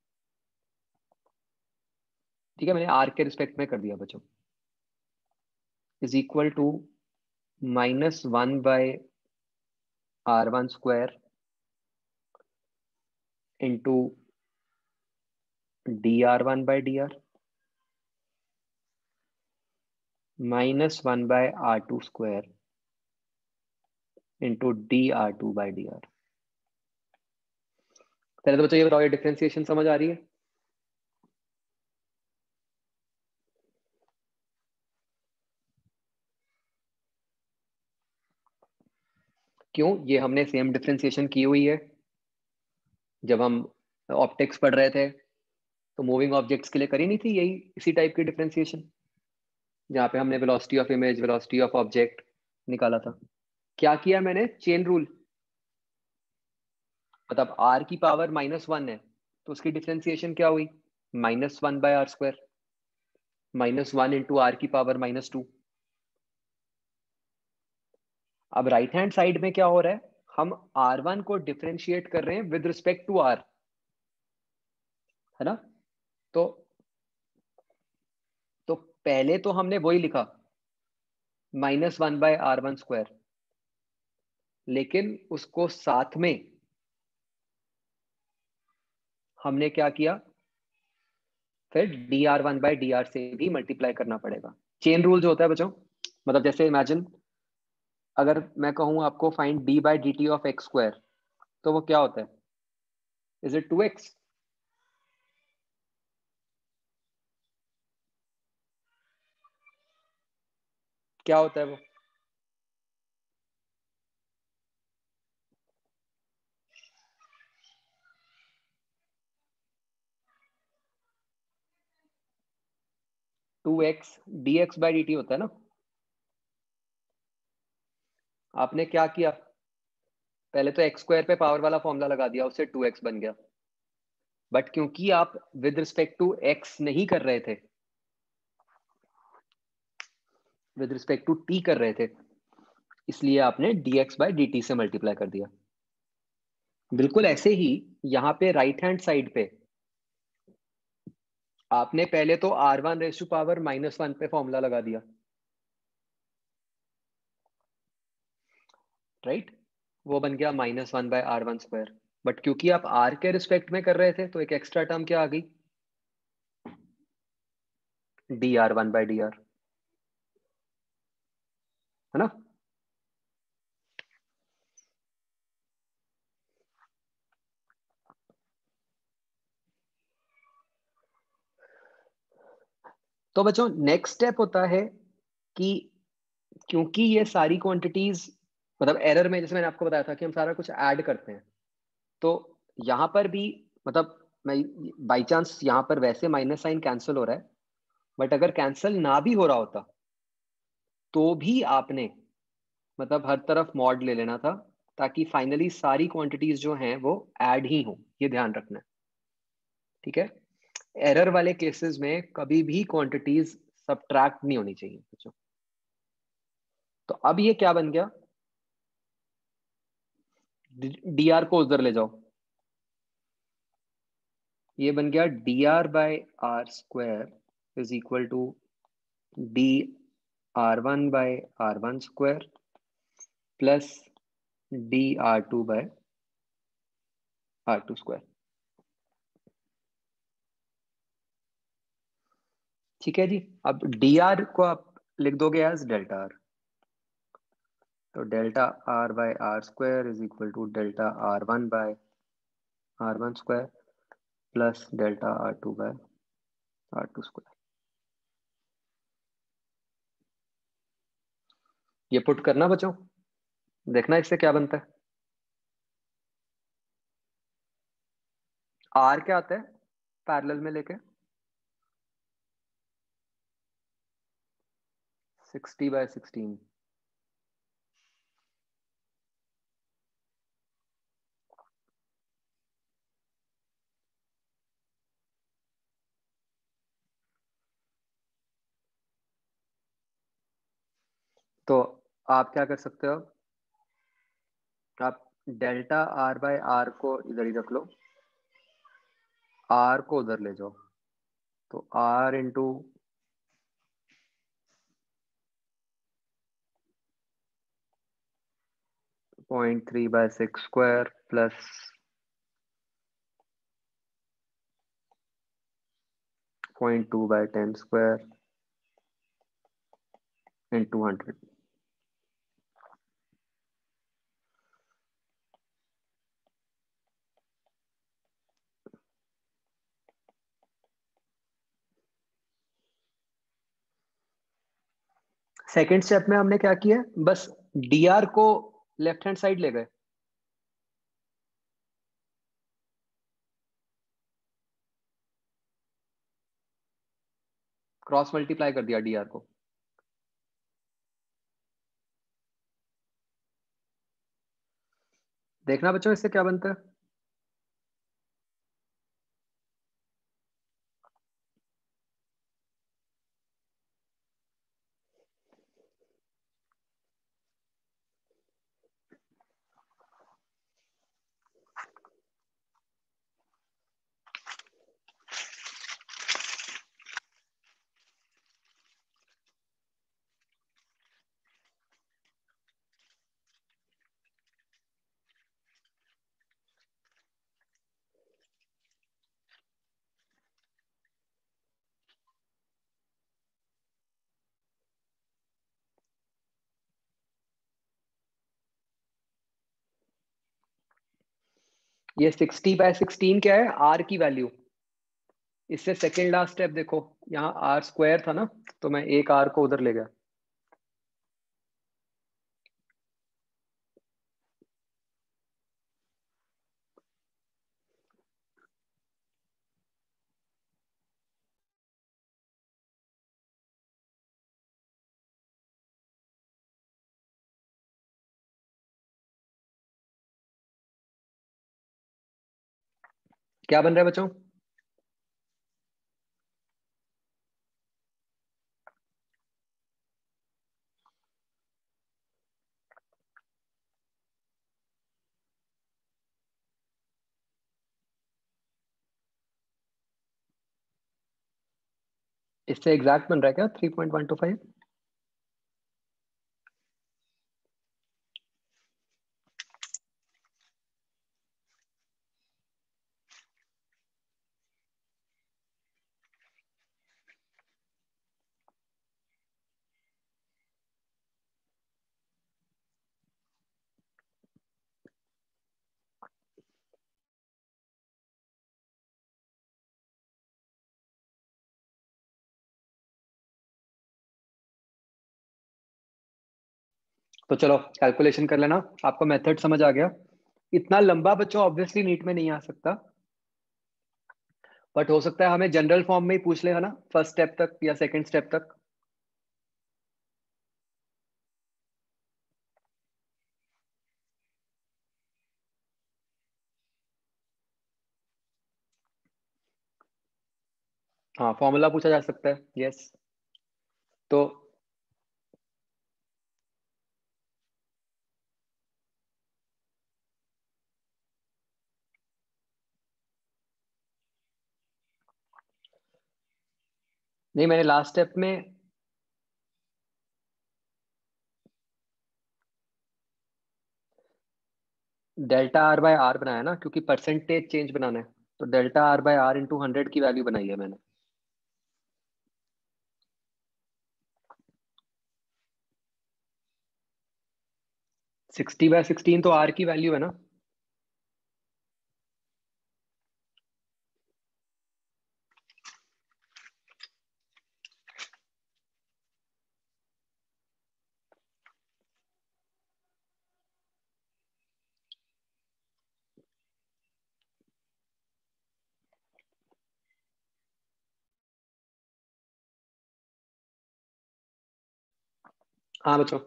ठीक है, मैंने आर के रिस्पेक्ट में कर दिया बच्चों, is equal to minus one by r one square into d r one by d r minus one by r two square into d r two by d r. पहले तो बच्चों ये बताओ, ये डिफरेंशिएशन समझ आ रही है? क्यों? ये हमने सेम डिफरेंशिएशन की हुई है जब हम ऑप्टिक्स पढ़ रहे थे, तो मूविंग ऑब्जेक्ट्स के लिए करी नहीं थी यही इसी टाइप की डिफरेंशिएशन, जहाँ पे हमने velocity of image velocity of object निकाला था। क्या किया मैंने? चेन रूल, मतलब आर की पावर माइनस वन है तो उसकी डिफरेंशिएशन क्या हुई, minus one by are square, minus one into r की पावर माइनस टू। अब राइट हैंड साइड में क्या हो रहा है, हम आर वन को डिफरेंशिएट कर रहे हैं विद रिस्पेक्ट टू आर, है ना? तो तो पहले तो हमने वही लिखा minus one by r one square, लेकिन उसको साथ में हमने क्या किया, फिर d r one by d r से भी मल्टीप्लाई करना पड़ेगा। चेन रूल जो होता है बच्चों, मतलब जैसे इमेजिन अगर मैं कहूँ आपको find d by d t of x square, तो वो क्या होता है? Is it two x? क्या होता है वो? Two x d x by d t होता है ना। आपने क्या किया, पहले तो एक्स स्क्वायर पे पावर वाला फॉर्मूला लगा दिया, उससे टू एक्स बन गया। बट क्योंकि आप विद रिस्पेक्ट टू एक्स नहीं कर रहे थे, विद रिस्पेक्ट टू टी कर रहे थे, इसलिए आपने dx बाई डी टी से मल्टीप्लाई कर दिया। बिल्कुल ऐसे ही यहां पे राइट हैंड साइड पे आपने पहले तो r one raise to power minus one पे फॉर्मूला लगा दिया, राइट? वो बन गया minus one by r one square. But क्योंकि आप आर के रिस्पेक्ट में कर रहे थे, तो एक एक्स्ट्रा टर्म क्या आ गई, d r one by d r, है ना? तो बच्चों नेक्स्ट स्टेप होता है कि क्योंकि ये सारी क्वांटिटीज, मतलब एरर में जैसे मैंने आपको बताया था कि हम सारा कुछ ऐड करते हैं, तो यहां पर भी मतलब मैं बाई चांस यहां पर वैसे माइनस साइन कैंसिल हो रहा है, बट अगर कैंसिल ना भी हो रहा होता तो भी आपने मतलब हर तरफ मॉड ले लेना था, ताकि फाइनली सारी क्वांटिटीज जो हैं वो ऐड ही हो, ये ध्यान रखना है, ठीक है? एरर वाले केसेस में कभी भी क्वांटिटीज सब्ट्रैक्ट नहीं होनी चाहिए बच्चों। तो अब ये क्या बन गया, डी आर को उधर ले जाओ, ये बन गया d r by r square is equal to d r one by r one square plus d r two by r two square. ठीक है जी। अब डी आर को आप लिख दोगे एज डेल्टा आर, तो delta r by r square is equal to delta r one by r one square plus delta r two by r two square. ये put करना बच्चों, देखना इससे क्या बनता है। आर क्या आता है पैरेलल में लेके, सिक्सटी बाय सिक्सटीन। तो आप क्या कर सकते हो, आप डेल्टा आर बाय आर को इधर ही रख लो, आर को उधर ले जाओ, तो r into point three by six square plus point two by ten square into hundred. Second step में हमने क्या किया, बस डी आर को लेफ्ट हैंड साइड ले गए, क्रॉस मल्टीप्लाई कर दिया डी आर को। देखना बच्चों इससे क्या बनता है। ये सिक्सटी बाय सिक्सटीन क्या है, आर की वैल्यू। इससे सेकेंड लास्ट स्टेप देखो, यहाँ आर स्क्वायर था ना, तो मैं एक आर को उधर ले गया। क्या बन रहा है बच्चों? इससे एग्जैक्ट बन रहा है क्या three point one two five? तो चलो कैलकुलेशन कर लेना, आपको मेथड समझ आ गया। इतना लंबा बच्चों ऑब्वियसली नीट में नहीं आ सकता, बट हो सकता है हमें जनरल फॉर्म में ही पूछ ले, है ना, फर्स्ट स्टेप तक या सेकंड स्टेप तक। हाँ, फॉर्मूला पूछा जा सकता है, यस। तो नहीं, मैंने लास्ट स्टेप में डेल्टा आर बाय आर बनाया ना, क्योंकि परसेंटेज चेंज बनाना है, तो delta r by r into hundred की वैल्यू बनाई है मैंने। सिक्सटी बाय सिक्सटीन तो आर की वैल्यू है ना। हाँ बच्चों,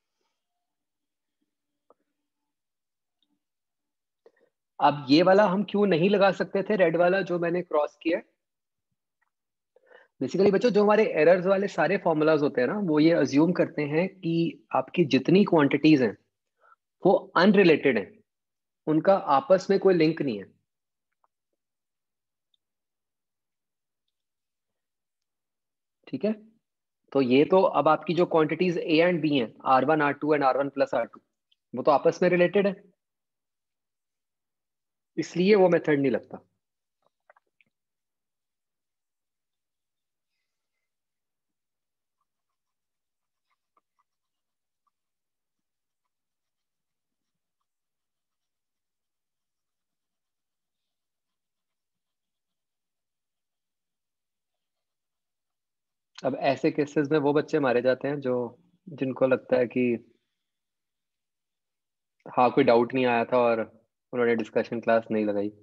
अब ये वाला हम क्यों नहीं लगा सकते थे, रेड वाला जो मैंने क्रॉस किया है? बेसिकली बच्चों, जो हमारे एरर्स वाले सारे फॉर्मूलाज होते हैं ना, वो ये अज्यूम करते हैं कि आपकी जितनी क्वांटिटीज हैं वो अनरिलेटेड हैं, उनका आपस में कोई लिंक नहीं है। ठीक है, तो ये तो अब आपकी जो क्वांटिटीज ए एंड बी हैं, r one r two and r one plus r two, वो तो आपस में रिलेटेड है, इसलिए वो मेथड नहीं लगता। अब ऐसे केसेस में वो बच्चे मारे जाते हैं जो जिनको लगता है कि हाँ कोई डाउट नहीं आया था और उन्होंने डिस्कशन क्लास नहीं लगाई।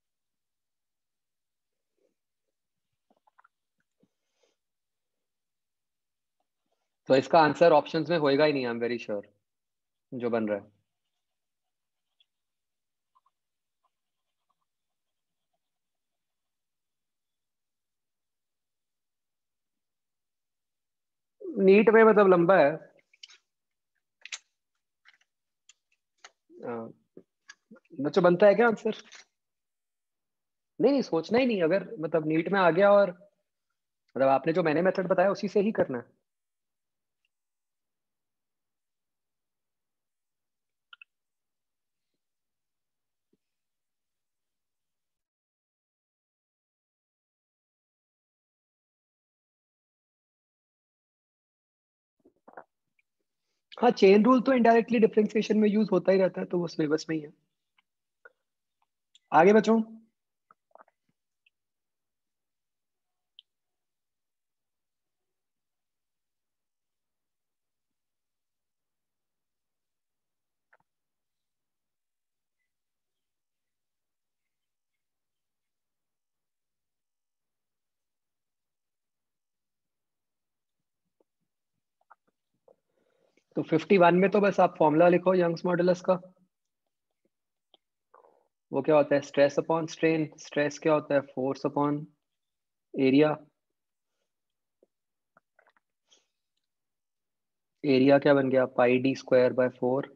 तो इसका आंसर ऑप्शंस में होएगा ही नहीं, आई एम वेरी श्योर, जो बन रहा है। नीट में मतलब लंबा है। अ, बच्चों बनता है क्या आंसर? नहीं नहीं, सोचना ही नहीं, अगर मतलब नीट में आ गया और मतलब आपने जो मैंने मेथड बताया उसी से ही करना है। हाँ, चेन रूल तो इनडायरेक्टली डिफरेंशिएशन में यूज होता ही रहता है, तो वो सिलेबस में ही है। आगे बच्चों, तो फिफ्टी वन में तो बस आप फॉर्मूला लिखो यंग्स मॉडुलस का। वो क्या होता है? Stress upon strain. स्ट्रेस क्या होता है? Force upon area. एरिया क्या बन गया? Pi d square by four.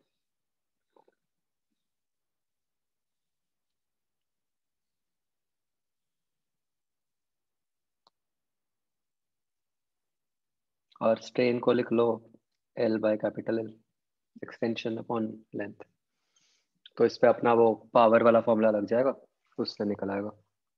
और स्ट्रेन को लिख लो l by capital l, extension upon length. तो इस पे अपना वो पावर वाला फॉर्मूला लग जाएगा, उससे निकल आएगा।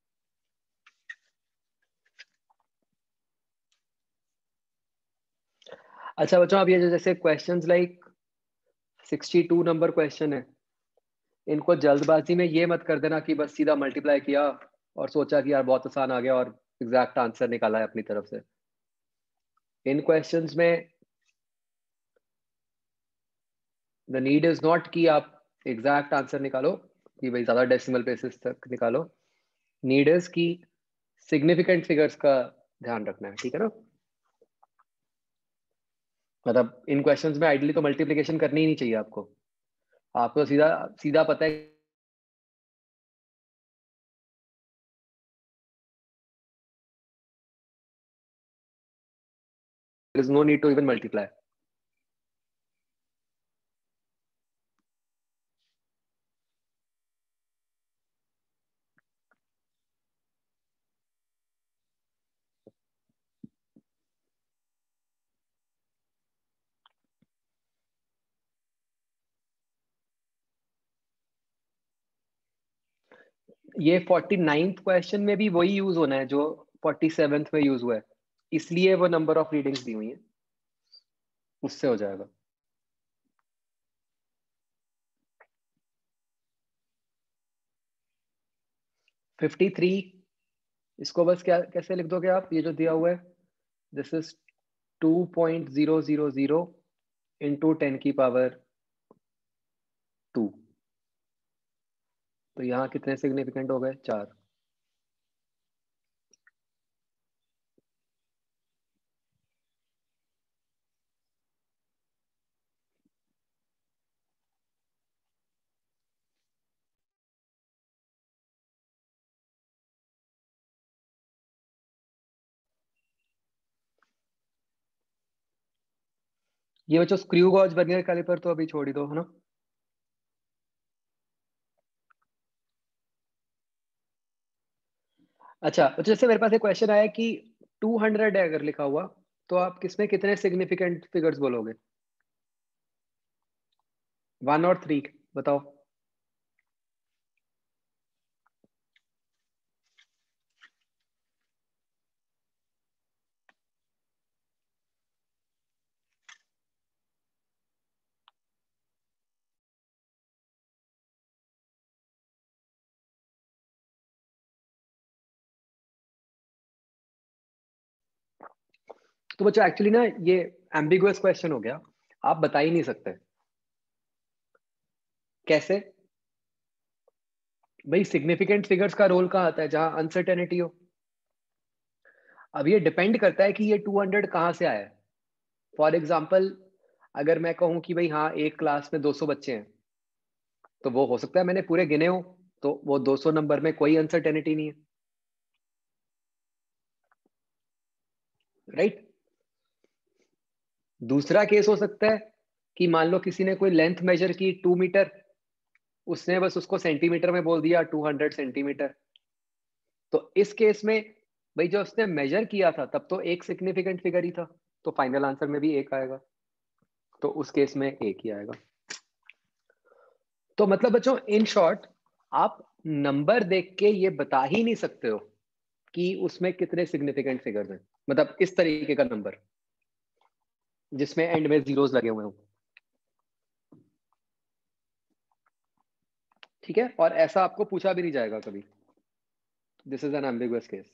अच्छा बच्चों, अब ये जो जैसे questions like sixty two number question है, इनको जल्दबाजी में ये मत कर देना कि बस सीधा मल्टीप्लाई किया और सोचा कि यार बहुत आसान आ गया और एग्जैक्ट आंसर निकाला है अपनी तरफ से। इन क्वेश्चंस में द नीड इज नॉट कि आप एग्जैक्ट आंसर निकालो, कि भाई ज्यादा डेसिमल प्लेसेस तक निकालो। नीड इज कि सिग्निफिकेंट फिगर्स का ध्यान रखना है, ठीक है ना? मतलब इन क्वेश्चंस में आइडियली तो मल्टीप्लिकेशन करनी ही नहीं चाहिए आपको। आपको सीधा सीधा पता है there is no need to even multiply. ये फोर्टी नाइन्थ क्वेश्चन में भी वही यूज होना है जो फोर्टी सेवेंथ में यूज हुआ है, इसलिए वो नंबर ऑफ रीडिंग्स दी हुई है, उससे हो जाएगा। फिफ्टी थ्री, इसको बस क्या कैसे लिख दोगे आप? ये जो दिया हुआ है, this is two point zero zero zero into ten की पावर टू। तो यहाँ कितने सिग्निफिकेंट हो गए? चार। ये बच्चों स्क्रू गॉज वर्नियर कैलिपर तो अभी छोड़ ही दो, है ना? अच्छा, तो जैसे मेरे पास एक क्वेश्चन आया कि टू हंड्रेड है अगर लिखा हुआ, तो आप किसमें कितने सिग्निफिकेंट फिगर्स बोलोगे? वन और थ्री, बताओ। तो बच्चों एक्चुअली ना ये एम्बिगुअस क्वेश्चन हो गया, आप बता ही नहीं सकते। कैसे? भाई सिग्निफिकेंट फिगर्स का रोल कहाँ आता है? जहां अनसर्टेनिटी हो। अब ये डिपेंड करता है कि ये टू हंड्रेड कहाँ से आया है। फॉर एग्जाम्पल, अगर मैं कहूँ कि भाई हाँ एक क्लास में दो सौ बच्चे हैं, तो वो हो सकता है मैंने पूरे गिने हो, तो वो दो सौ नंबर में कोई अनसर्टेनिटी नहीं है, राइट? दूसरा केस हो सकता है कि मान लो किसी ने कोई लेंथ मेजर की टू मीटर, उसने बस उसको सेंटीमीटर में बोल दिया टू हंड्रेड सेंटीमीटर। तो इस केस में भाई जो उसने मेजर किया था तब तो एक सिग्निफिकेंट फिगर ही था, तो फाइनल आंसर में भी एक आएगा, तो उस केस में एक ही आएगा। तो मतलब बच्चों इन शॉर्ट, आप नंबर देख के ये बता ही नहीं सकते हो कि उसमें कितने सिग्निफिकेंट फिगर्स हैं, मतलब इस तरीके का नंबर जिसमें एंड में जीरोस लगे हुए हों। ठीक है, और ऐसा आपको पूछा भी नहीं जाएगा कभी, this is an ambiguous case.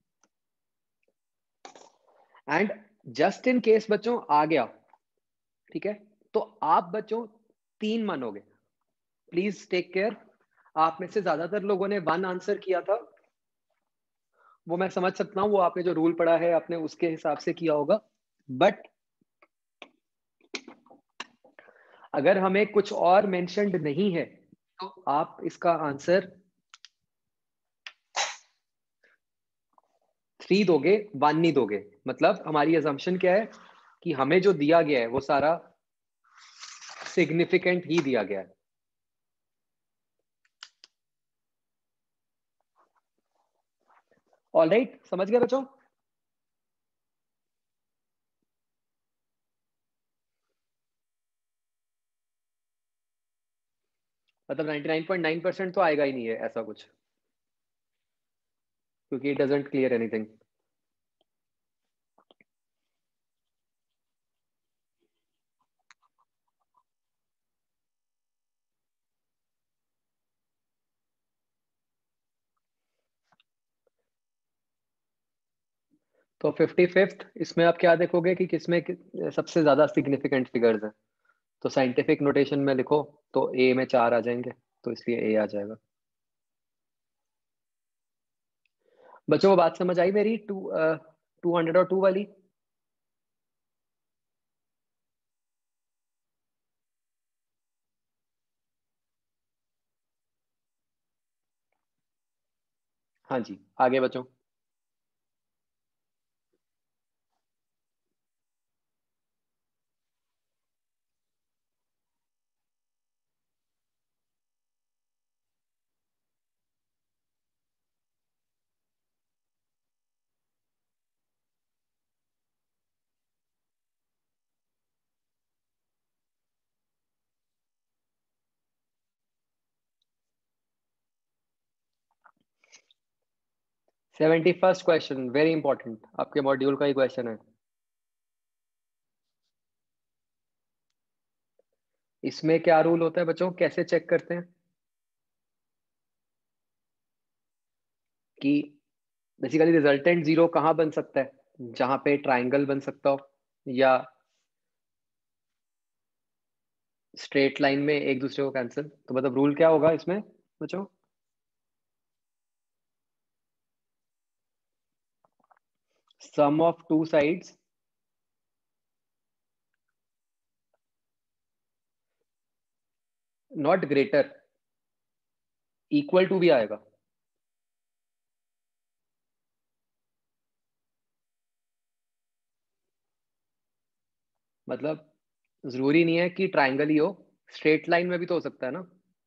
And just in case बच्चों आ गया, ठीक है, तो आप बच्चों तीन मानोगे, प्लीज टेक केयर। आप में से ज्यादातर लोगों ने वन आंसर किया था, वो मैं समझ सकता हूं, वो आपने जो रूल पढ़ा है आपने उसके हिसाब से किया होगा, बट अगर हमें कुछ और मेंशन्ड नहीं है तो आप इसका आंसर थ्री दोगे, वन नहीं दोगे। मतलब हमारी अजम्पशन क्या है कि हमें जो दिया गया है वो सारा सिग्निफिकेंट ही दिया गया है। ऑलराइट, समझ गए बच्चों? मतलब ninety nine point nine percent तो आएगा ही नहीं है ऐसा कुछ, क्योंकि इट डजंट क्लियर एनीथिंग। तो फिफ्टी फिफ्थ इसमें आप क्या देखोगे कि किसमें कि- सबसे ज्यादा सिग्निफिकेंट फिगर्स हैं। तो साइंटिफिक नोटेशन में लिखो तो ए में चार आ जाएंगे, तो इसलिए ए आ जाएगा। बच्चों वो बात समझ आई मेरी, टू टू हंड्रेड और टू वाली? हाँ जी, आगे बच्चों। Seventy first question very important, आपके मॉड्यूल का ही क्वेश्चन है। इसमें क्या रूल होता है बच्चों, कैसे चेक करते हैं कि बेसिकली रिजल्टेंट जीरो कहाँ बन सकता है? जहां पे ट्राइंगल बन सकता हो, या स्ट्रेट लाइन में एक दूसरे को कैंसिल। तो मतलब रूल क्या होगा इसमें बच्चों? Sum of two sides not greater, equal to भी आएगा। मतलब जरूरी नहीं है कि ट्राइंगल ही हो, स्ट्रेट लाइन में भी तो हो सकता है ना,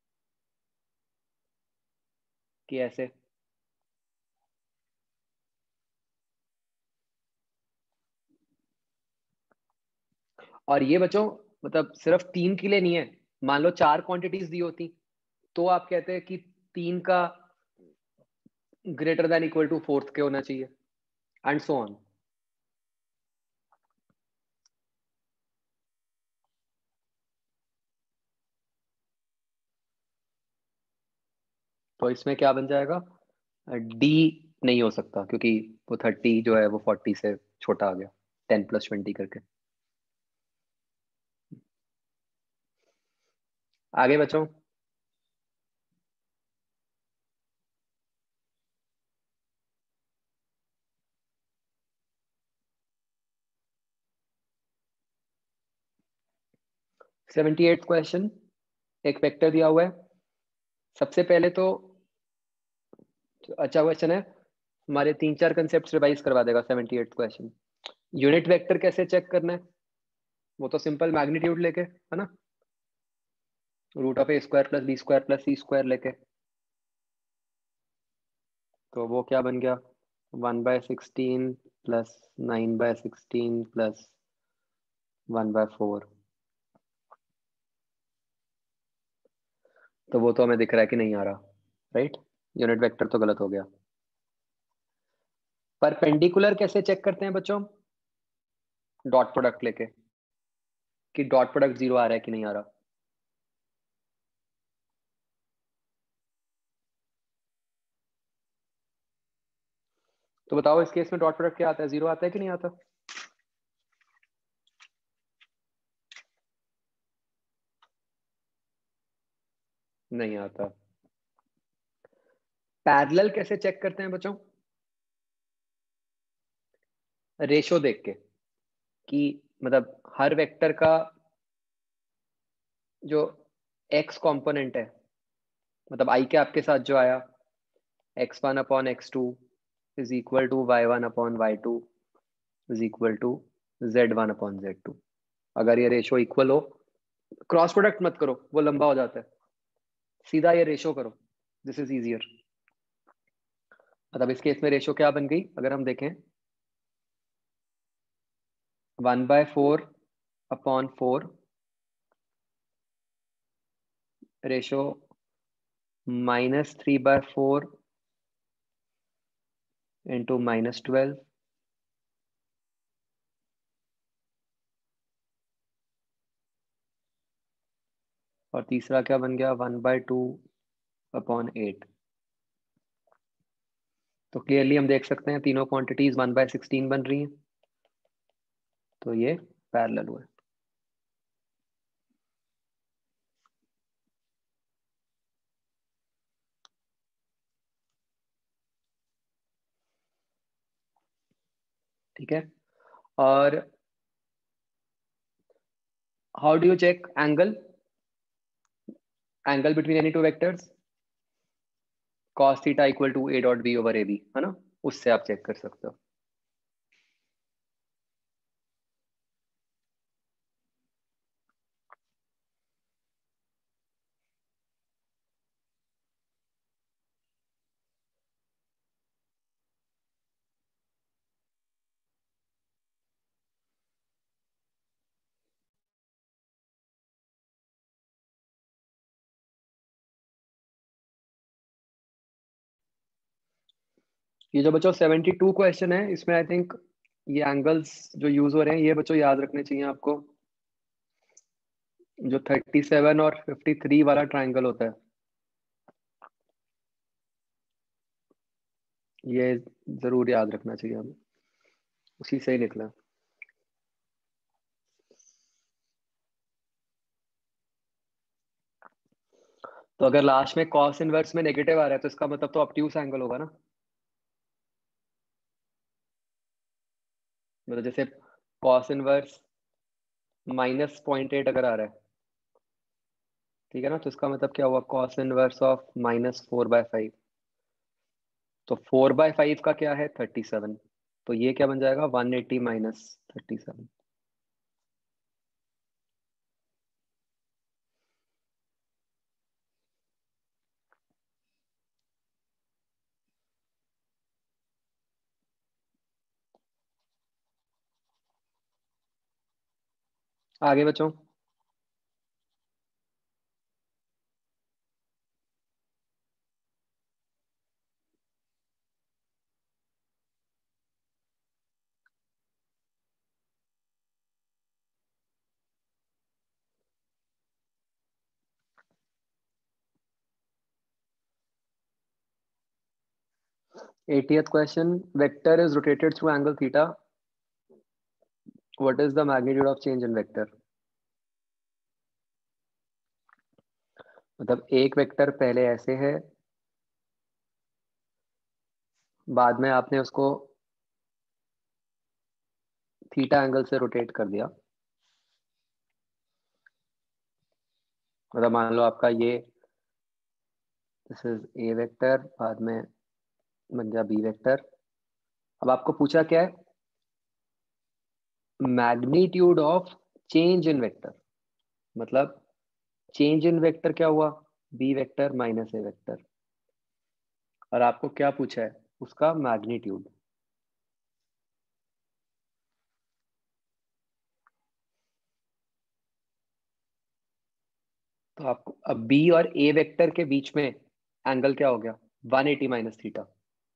कि ऐसे। और ये बच्चों मतलब सिर्फ तीन के लिए नहीं है, मान लो चार क्वांटिटीज दी होती तो आप कहते हैं कि तीन का greater than equal to fourth के होना चाहिए, एंड सो ऑन। तो इसमें क्या बन जाएगा, डी नहीं हो सकता क्योंकि वो थर्टी जो है वो फोर्टी से छोटा आ गया, टेन प्लस ट्वेंटी करके। आगे बच्चों, सेवेंटी एट क्वेश्चन, एक वेक्टर दिया हुआ है। सबसे पहले तो अच्छा क्वेश्चन है, हमारे तीन चार कंसेप्ट रिवाइज करवा देगा। Seventy eight question, unit vector कैसे चेक करना है? वो तो सिंपल मैग्नीट्यूड लेके है ना, root of a square plus B square plus c square लेके। तो वो क्या बन गया, one by sixteen plus nine by sixteen plus one by four. तो वो तो हमें दिख रहा है कि नहीं आ रहा, राइट? यूनिट वेक्टर तो गलत हो गया। परपेंडिकुलर कैसे चेक करते हैं बच्चों? डॉट प्रोडक्ट लेके, कि डॉट प्रोडक्ट जीरो आ रहा है कि नहीं आ रहा। तो बताओ इस केस में डॉट प्रोडक्ट क्या आता है, जीरो आता है कि नहीं आता? नहीं आता। पैरेलल कैसे चेक करते हैं बच्चों? रेशो देख के, कि मतलब हर वेक्टर का जो x कंपोनेंट है, मतलब i के आपके साथ जो आया x one upon x two is equal to y one upon y two is equal to z one upon z two. अगर ये रेशो इक्वल हो, क्रॉस प्रोडक्ट मत करो, वो लंबा हो जाता है, सीधा ये रेशो करो, दिस इज इजियर। मतलब इस केस में रेशो क्या बन गई अगर हम देखें, one by four upon four ratio minus three by four into minus twelve, और तीसरा क्या बन गया, one by two upon eight. तो क्लियरली हम देख सकते हैं तीनों क्वांटिटीज वन बाय सिक्सटीन बन रही हैं, तो ये पैरेलल हुआ। ठीक है। और how do you check angle, angle between any two vectors? cos theta equal to A dot B over A b, है ना, उससे आप चेक कर सकते हो। ये जो बच्चों सेवेंटी टू क्वेश्चन है, इसमें आई थिंक ये एंगल्स जो यूज हो रहे हैं ये बच्चों याद रखने चाहिए आपको। जो थर्टी सेवन और फिफ्टी थ्री वाला ट्राइंगल होता है, ये जरूर याद रखना चाहिए हमें, उसी से ही निकला। तो अगर लास्ट में कॉस इनवर्स में नेगेटिव आ रहा है तो इसका मतलब तो ऑब्ट्यूस एंगल होगा ना। मतलब जैसे cos inverse minus point eight अगर आ रहा है, ठीक है ना, तो इसका मतलब क्या हुआ, cos inverse of minus four by five. तो फोर बाय फाइव का क्या है, थर्टी सेवन। तो ये क्या बन जाएगा, one eighty minus thirty seven. आगे बच्चों, eightieth question, vector is rotated through angle theta, what is the magnitude of change in vector? मतलब एक वेक्टर पहले ऐसे है, बाद में आपने उसको थीटा एंगल से रोटेट कर दिया। मतलब मान लो आपका ये दिस इज ए वेक्टर, बाद में बन गया बी वेक्टर। अब आपको पूछा क्या है, magnitude of change in vector. मतलब चेंज इन वेक्टर क्या हुआ, b vector minus a vector, और आपको क्या पूछा है, उसका मैग्नीट्यूड। तो आपको अब बी और ए वेक्टर के बीच में एंगल क्या हो गया, वन एटी माइनस थीटा।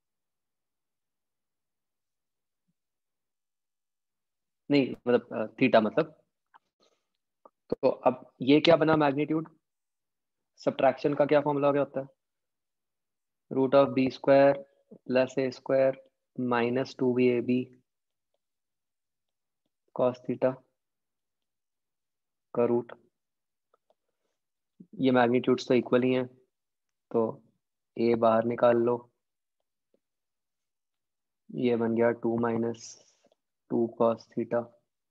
नहीं मतलब थीटा मतलब। तो अब ये क्या बना मैग्नीट्यूड, सब्ट्रैक्शन का क्या फॉर्मूला हो गया होता है, root of B square plus A square minus two B A B cos theta का रूट, ये मैग्नीट्यूड्स तो इक्वल ही हैं, तो ए बाहर निकाल लो, ये बन गया two minus two cos theta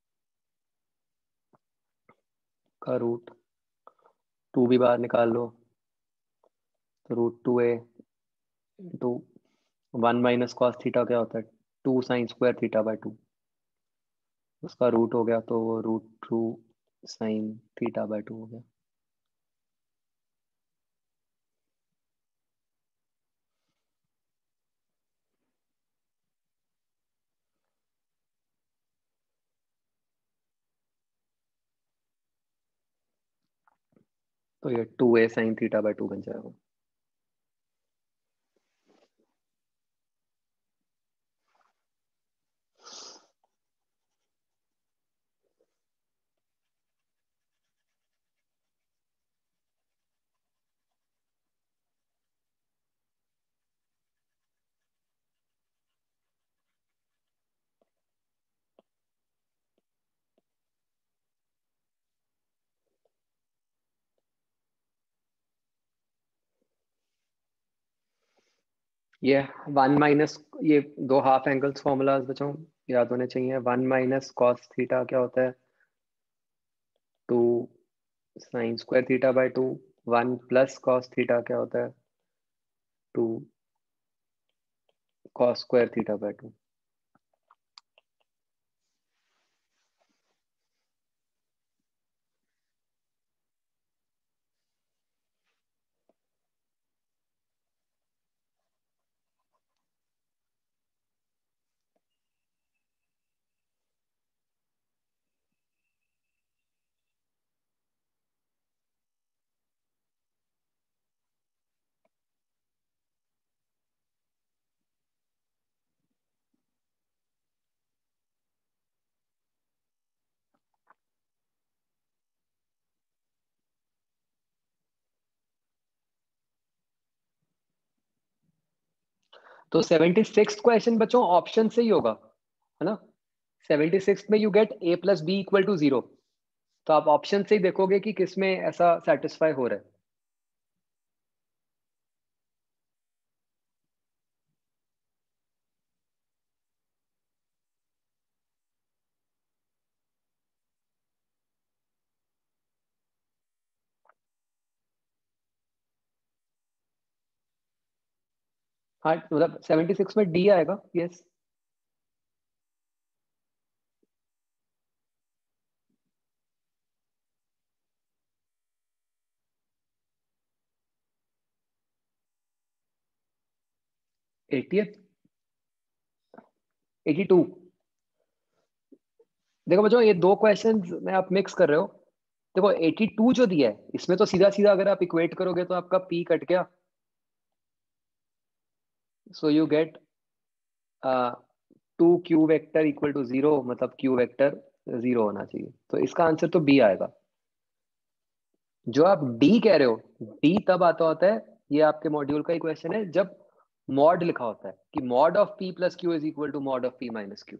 का रूट, टू भी बाहर निकाल लो, तो root two A into one minus cos theta क्या होता है, two sine square theta by two, उसका रूट हो गया, तो वो root two sine theta by two हो गया। तो ये two A sine theta by two बन जाएगा। ये वन माइनस, ये दो हाफ एंगल्स फॉर्मूलाज बचाओ याद होने चाहिए। वन माइनस कॉस थीटा क्या होता है, two sine square theta by two. One plus cos theta क्या होता है, two cos square theta by two. तो सेवेंटी सिक्स क्वेश्चन बच्चों ऑप्शन से ही होगा, है ना। सेवेंटी सिक्स में you get A plus B equal to zero, तो आप ऑप्शन से ही देखोगे कि किसमें ऐसा सेटिस्फाई हो रहा है। हाँ मतलब सेवेंटी सिक्स में डी आएगा, यस। Eighty, eighty two. देखो बच्चों ये दो क्वेश्चन में आप मिक्स कर रहे हो। देखो एटी टू जो दिया है इसमें तो सीधा सीधा अगर आप इक्वेट करोगे तो आपका पी कट गया, so you get two Q vector equal to zero, मतलब क्यू वेक्टर जीरो होना चाहिए, तो इसका आंसर तो बी आएगा। जो आप डी कह रहे हो, डी तब आता होता है, ये आपके मॉड्यूल का ही क्वेश्चन है, जब मॉड लिखा होता है कि mod of P plus Q is equal to mod of P minus Q.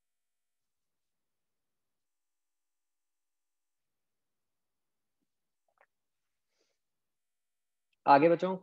आगे बचाओ।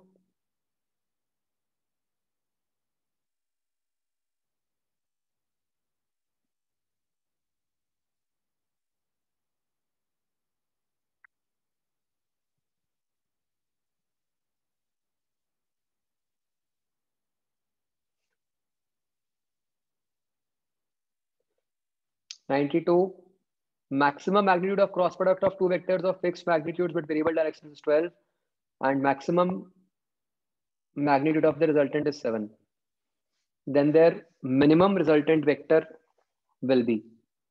Ninety two, maximum magnitude of cross product of two vectors of fixed magnitudes but variable direction is twelve, and maximum magnitude of the resultant is seven, then their minimum resultant vector will be।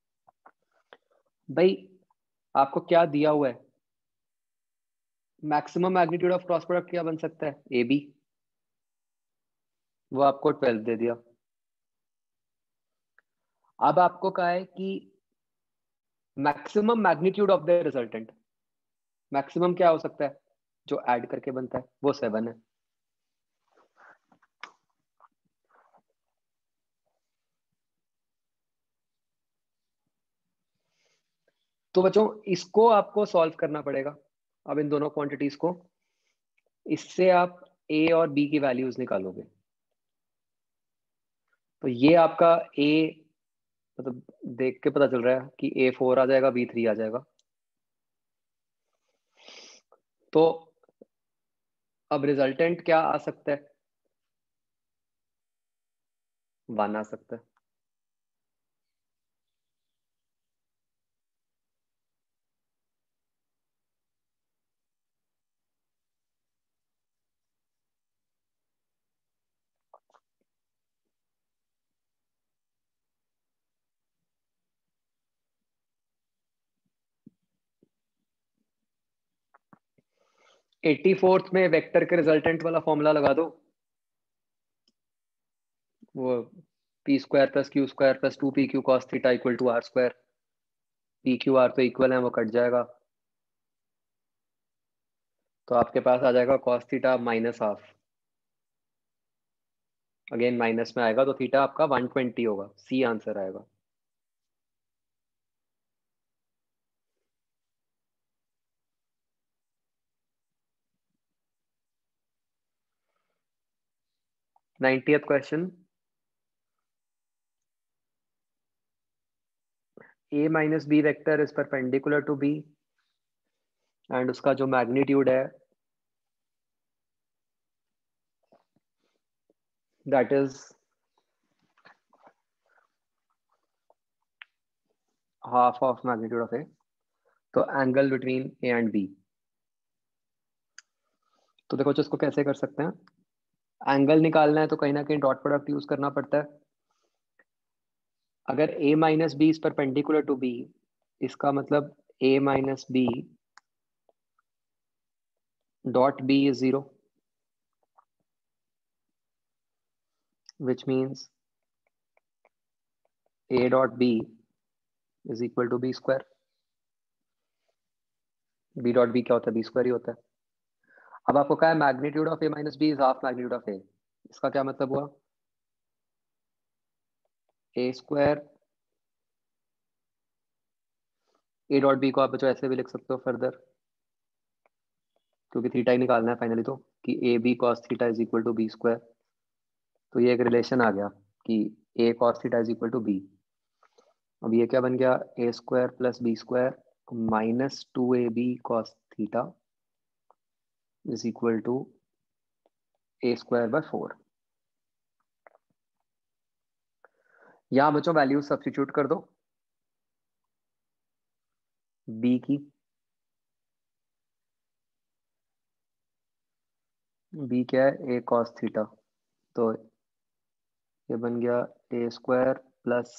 भाई आपको क्या दिया हुआ है, maximum magnitude of cross product क्या बन सकता है, ए बी, वो आपको ट्वेल्व दे दिया। अब आपको कहा है कि maximum magnitude of the resultant, maximum क्या हो सकता है जो ऐड करके बनता है, वो सेवन है। तो बच्चों इसको आपको सॉल्व करना पड़ेगा। अब इन दोनों क्वांटिटीज को, इससे आप a और b की वैल्यूज निकालोगे। तो ये आपका a मतलब देख के पता चल रहा है कि a फोर आ जाएगा, b थ्री आ जाएगा। तो अब रिजल्टेंट क्या आ सकता है? वन आ सकता है। एट्टी फोर्थ में वेक्टर के रिजल्टेंट वाला फॉर्मूला लगा दो, वो P square plus Q square plus two P Q cos theta equal to R square. P Q R तो इक्वल है, वो कट जाएगा, तो आपके पास आ जाएगा cos theta minus half. Again minus में आएगा तो थीटा आपका वन ट्वेंटी होगा, सी आंसर आएगा। Ninetieth question, a minus B vector is perpendicular to b and उसका जो मैग्नीट्यूड है that is half of magnitude of a। तो angle between a and b, तो देखो इसको कैसे कर सकते हैं। एंगल निकालना है तो कहीं ना कहीं डॉट प्रोडक्ट यूज करना पड़ता है। अगर a minus B is perpendicular to b, इसका मतलब a minus B dot b is zero, which means a dot b is equal to b square। b dot b क्या होता है? b square ही होता है। अब आपको क्या है, magnitude of a minus B is half magnitude of a। इसका क्या मतलब हुआ? a square, a dot b को आप बच्चों ऐसे भी लिख सकते हो फर्दर, क्योंकि थीटा ही निकालना है फाइनली, तो कि A B cos theta is equal to B square. तो ये एक रिलेशन आ गया कि a cos theta is equal to b। अब ये क्या बन गया? A square plus B square minus two A B cos theta is equal to A square by four. यहाँ बच्चों वैल्यू सब्स्टिट्यूट कर दो b की। b क्या है? a cos theta. तो ये बन गया A square plus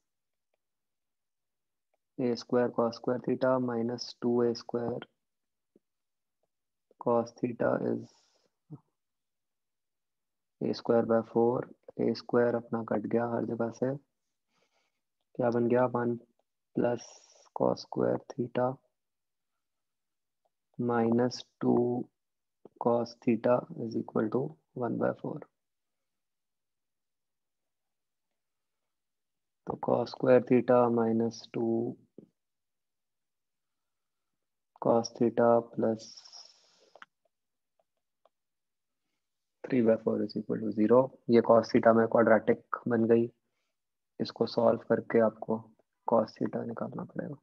A square cos square theta minus two A square cos theta is A square by four. A square अपना कट गया हर जगह से, क्या बन गया? One plus cos square theta minus two cos theta is equal to one by four. तो cos square theta minus two cos theta plus three by four is equal to zero. ये cos theta में quadratic बन गई। इसको solve करके आपको cos theta निकालना पड़ेगा।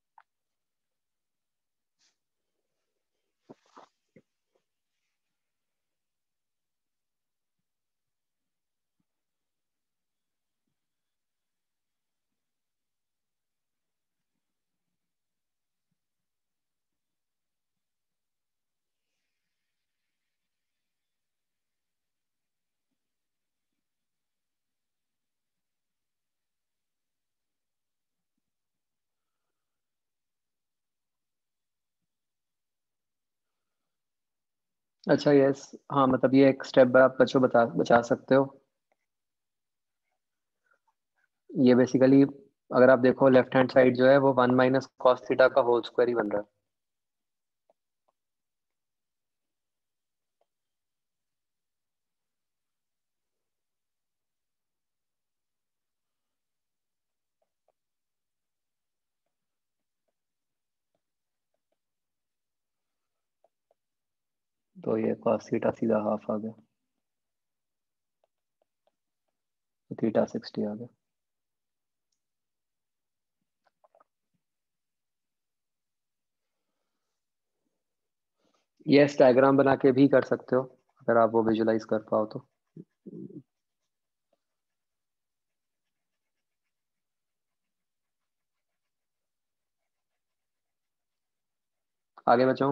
अच्छा यस, हाँ मतलब ये एक स्टेप आप बच्चों बता बचा सकते हो। ये बेसिकली अगर आप देखो लेफ्ट हैंड साइड जो है वो वन माइनस कॉस थीटा का होल स्क्वायर ही बन रहा है। तो ये cos थीटा सीधा हाफ आ गया, तो थीटा सिक्सटी आ गया। ये डायग्राम बना के भी कर सकते हो अगर आप वो विजुलाइज कर पाओ तो। आगे बचाओ।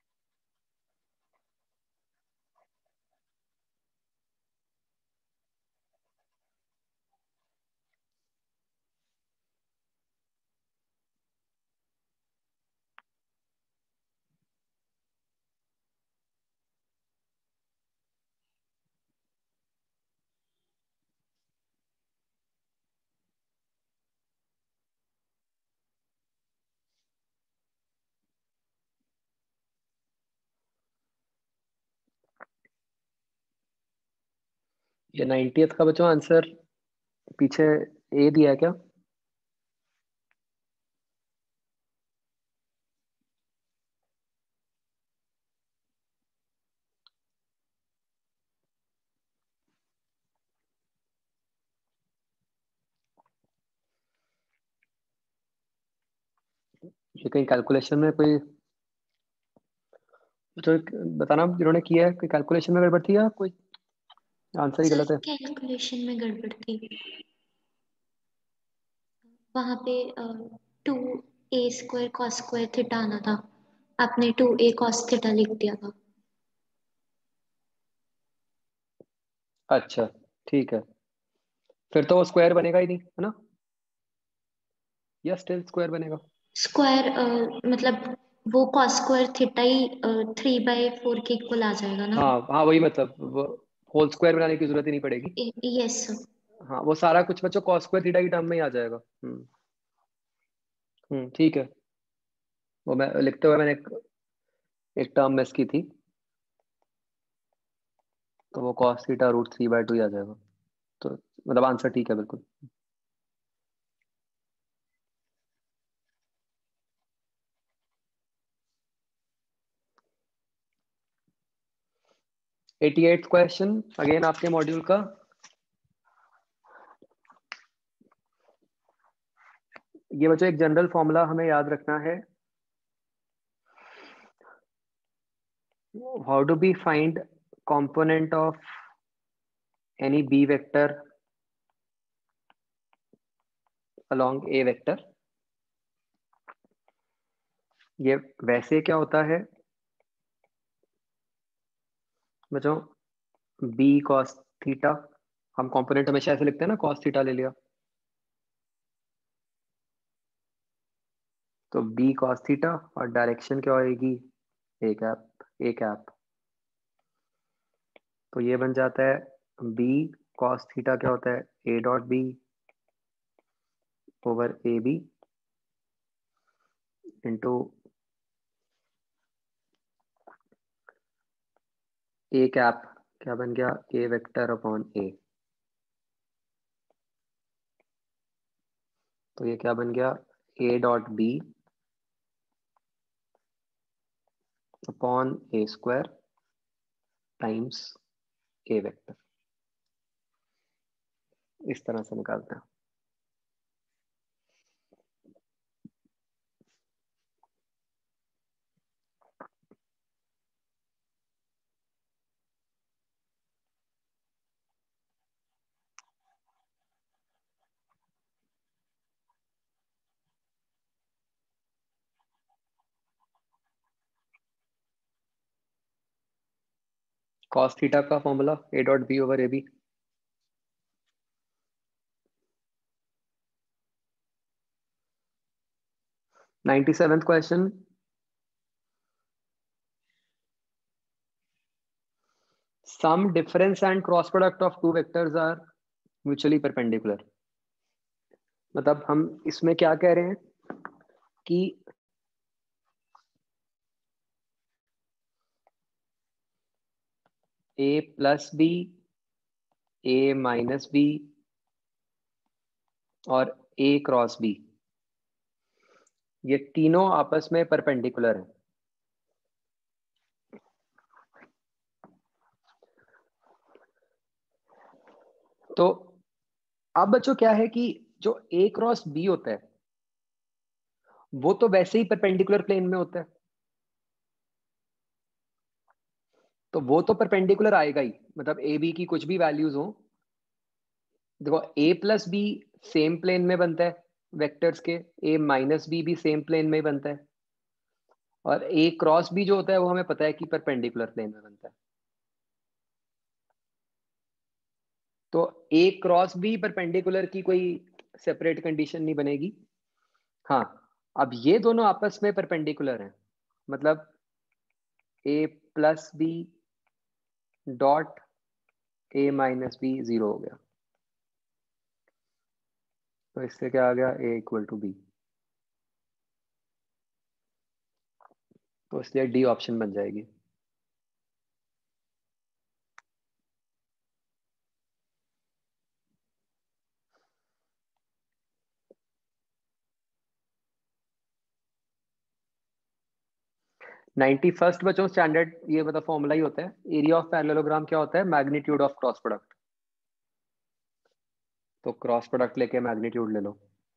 ये नाइनटीथ का बच्चों आंसर पीछे ए दिया है क्या? ये कहीं कैलकुलेशन में कोई तो बताना जिन्होंने किया है, कोई कैलकुलेशन में गड़बड़ थी या कोई आंसर ही सर गलत है? कैलकुलेशन में गड़बड़ थी, वहां पे two A square cos square theta आना था, आपने टू ए कॉस थीटा लिख दिया था। अच्छा ठीक है, फिर तो वो स्क्वायर बनेगा ही नहीं है ना, या स्टिल स्क्वायर बनेगा? स्क्वायर मतलब वो कॉस स्क्वायर थीटा ही थ्री बाई फोर के इक्वल आ जाएगा ना। हाँ हाँ वही मतलब, वो होल स्क्वायर बनाने की जरूरत ही नहीं पड़ेगी। Yes sir. हाँ वो सारा कुछ बच्चों कॉस स्क्वायर थीटा की टर्म में ही आ जाएगा। हम्म हम्म ठीक है। वो मैं लिखते हुए मैंने एक, एक टर्म मिस की थी, तो वो cos theta root three by two ही आ जाएगा। तो मतलब आंसर ठीक है बिल्कुल। एटी एट क्वेश्चन अगेन आपके मॉड्यूल का। ये बच्चों एक जनरल फॉर्मूला हमें याद रखना है। How do we find component of any b vector along a vector? ये वैसे क्या होता है बच्चों, b cos थीटा, हम कंपोनेंट हमेशा ऐसे लिखते हैं ना, cos थीटा ले लिया, तो b cos थीटा और डायरेक्शन क्या होएगी, a कैप, a कैप। तो ये बन जाता है b cos थीटा क्या होता है, a dot B over A B into a cap क्या बन गया, a वेक्टर अपॉन a। तो ये क्या बन गया, a dot B upon a square times a vector. इस तरह से निकालते हैं। cos थीटा का formula a dot B over A B. Ninety seventh question, sum difference and cross product of two vectors are mutually perpendicular. मतलब हम इसमें क्या कह रहे हैं कि a plus B, a minus B और a क्रॉस बी, ये तीनों आपस में परपेंडिकुलर है। तो अब बच्चों क्या है कि जो ए क्रॉस बी होता है वो तो वैसे ही परपेंडिकुलर प्लेन में होता है, तो वो तो परपेंडिकुलर आएगा ही, मतलब ए बी की कुछ भी वैल्यूज हो। देखो a plus B same plane में बनता है वेक्टर्स के, a माइनस बी भी सेम प्लेन में बनता है, और a क्रॉस बी जो होता है वो हमें पता है कि परपेंडिकुलर प्लेन में बनता है। तो a क्रॉस बी परपेंडिकुलर की कोई सेपरेट कंडीशन नहीं बनेगी। हाँ, अब ये दोनों आपस में परपेंडिकुलर हैं, मतलब a plus B dot a minus B zero हो गया, तो इससे क्या आ गया, a इक्वल टू बी, तो इसलिए डी ऑप्शन बन जाएगी। नाइन्टी फर्स्ट बच्चों स्टैंडर्ड ये मतलब फॉर्मूला ही होता है, एरिया ऑफ पैरेललोग्राम क्या होता है, मैग्नीट्यूड ऑफ क्रॉस प्रोडक्ट। तो क्रॉस प्रोडक्ट लेके मैग्नीट्यूड ले लो।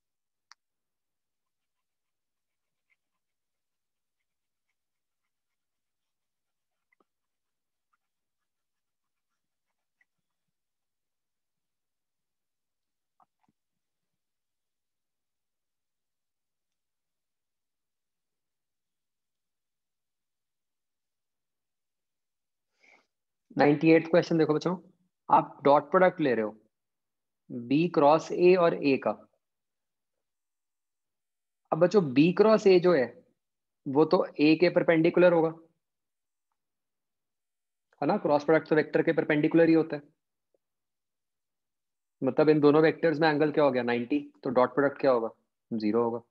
नाइन्टी एट क्वेश्चन देखो बच्चों, आप डॉट प्रोडक्ट ले रहे हो बी क्रॉस ए और ए का। अब बच्चों बी क्रॉस ए जो है वो तो ए के परपेंडिकुलर होगा, है ना, क्रॉस प्रोडक्ट तो वेक्टर के परपेंडिकुलर ही होता है, मतलब इन दोनों वेक्टर्स में एंगल क्या हो गया, नाइन्टी, तो डॉट प्रोडक्ट क्या होगा, जीरो होगा।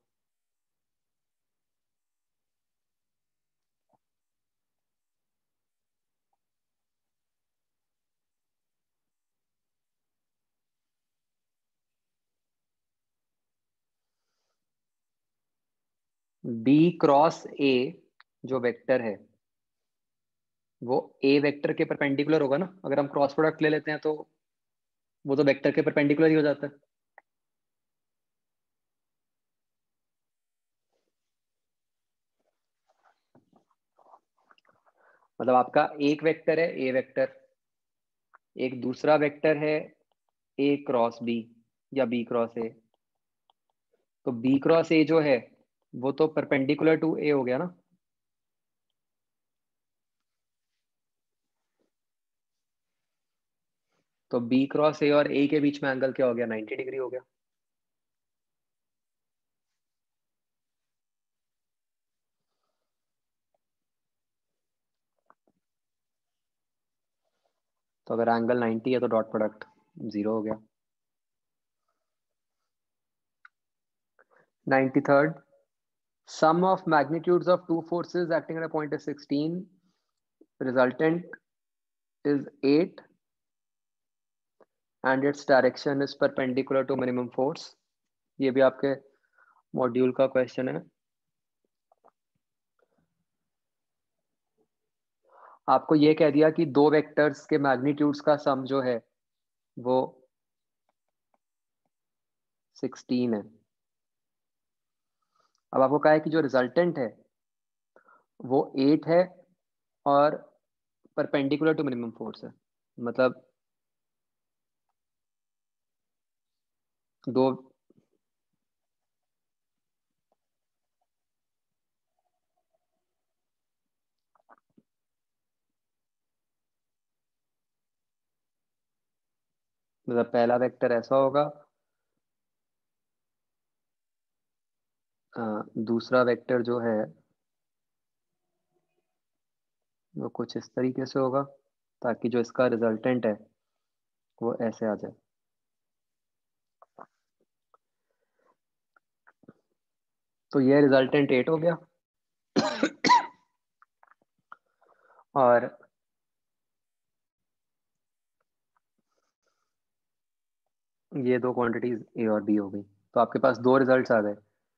बी क्रॉस ए जो वेक्टर है वो ए वेक्टर के परपेंडिकुलर होगा ना, अगर हम क्रॉस प्रोडक्ट ले लेते हैं तो वो तो वेक्टर के परपेंडिकुलर ही हो जाता है। मतलब आपका एक वेक्टर है ए वेक्टर, एक दूसरा वेक्टर है ए क्रॉस बी या बी क्रॉस ए, तो बी क्रॉस ए जो है वो तो परपेंडिकुलर टू ए हो गया ना। तो बी क्रॉस ए और ए के बीच में एंगल क्या हो गया, नाइन्टी डिग्री हो गया। तो अगर एंगल नाइन्टी है तो डॉट प्रोडक्ट जीरो हो गया। Ninety third, sum of magnitudes of two forces acting at a point is sixteen, resultant is eight and its direction is perpendicular to minimum force। ये भी आपके मॉड्यूल का question है। आपको ये कह दिया कि दो वेक्टर्स के मैग्नीट्यूड्स का सम जो है वो सिक्सटीन है। अब आपको कहा है कि जो रिजल्टेंट है वो एट है और परपेंडिकुलर टू मिनिमम फोर्स है, मतलब दो, मतलब पहला वेक्टर ऐसा होगा, आ, दूसरा वेक्टर जो है वो कुछ इस तरीके से होगा, ताकि जो इसका रिजल्टेंट है वो ऐसे आ जाए। तो ये रिजल्टेंट एट हो गया और ये दो क्वांटिटीज ए और बी हो गई, तो आपके पास दो रिजल्ट्स आ गए।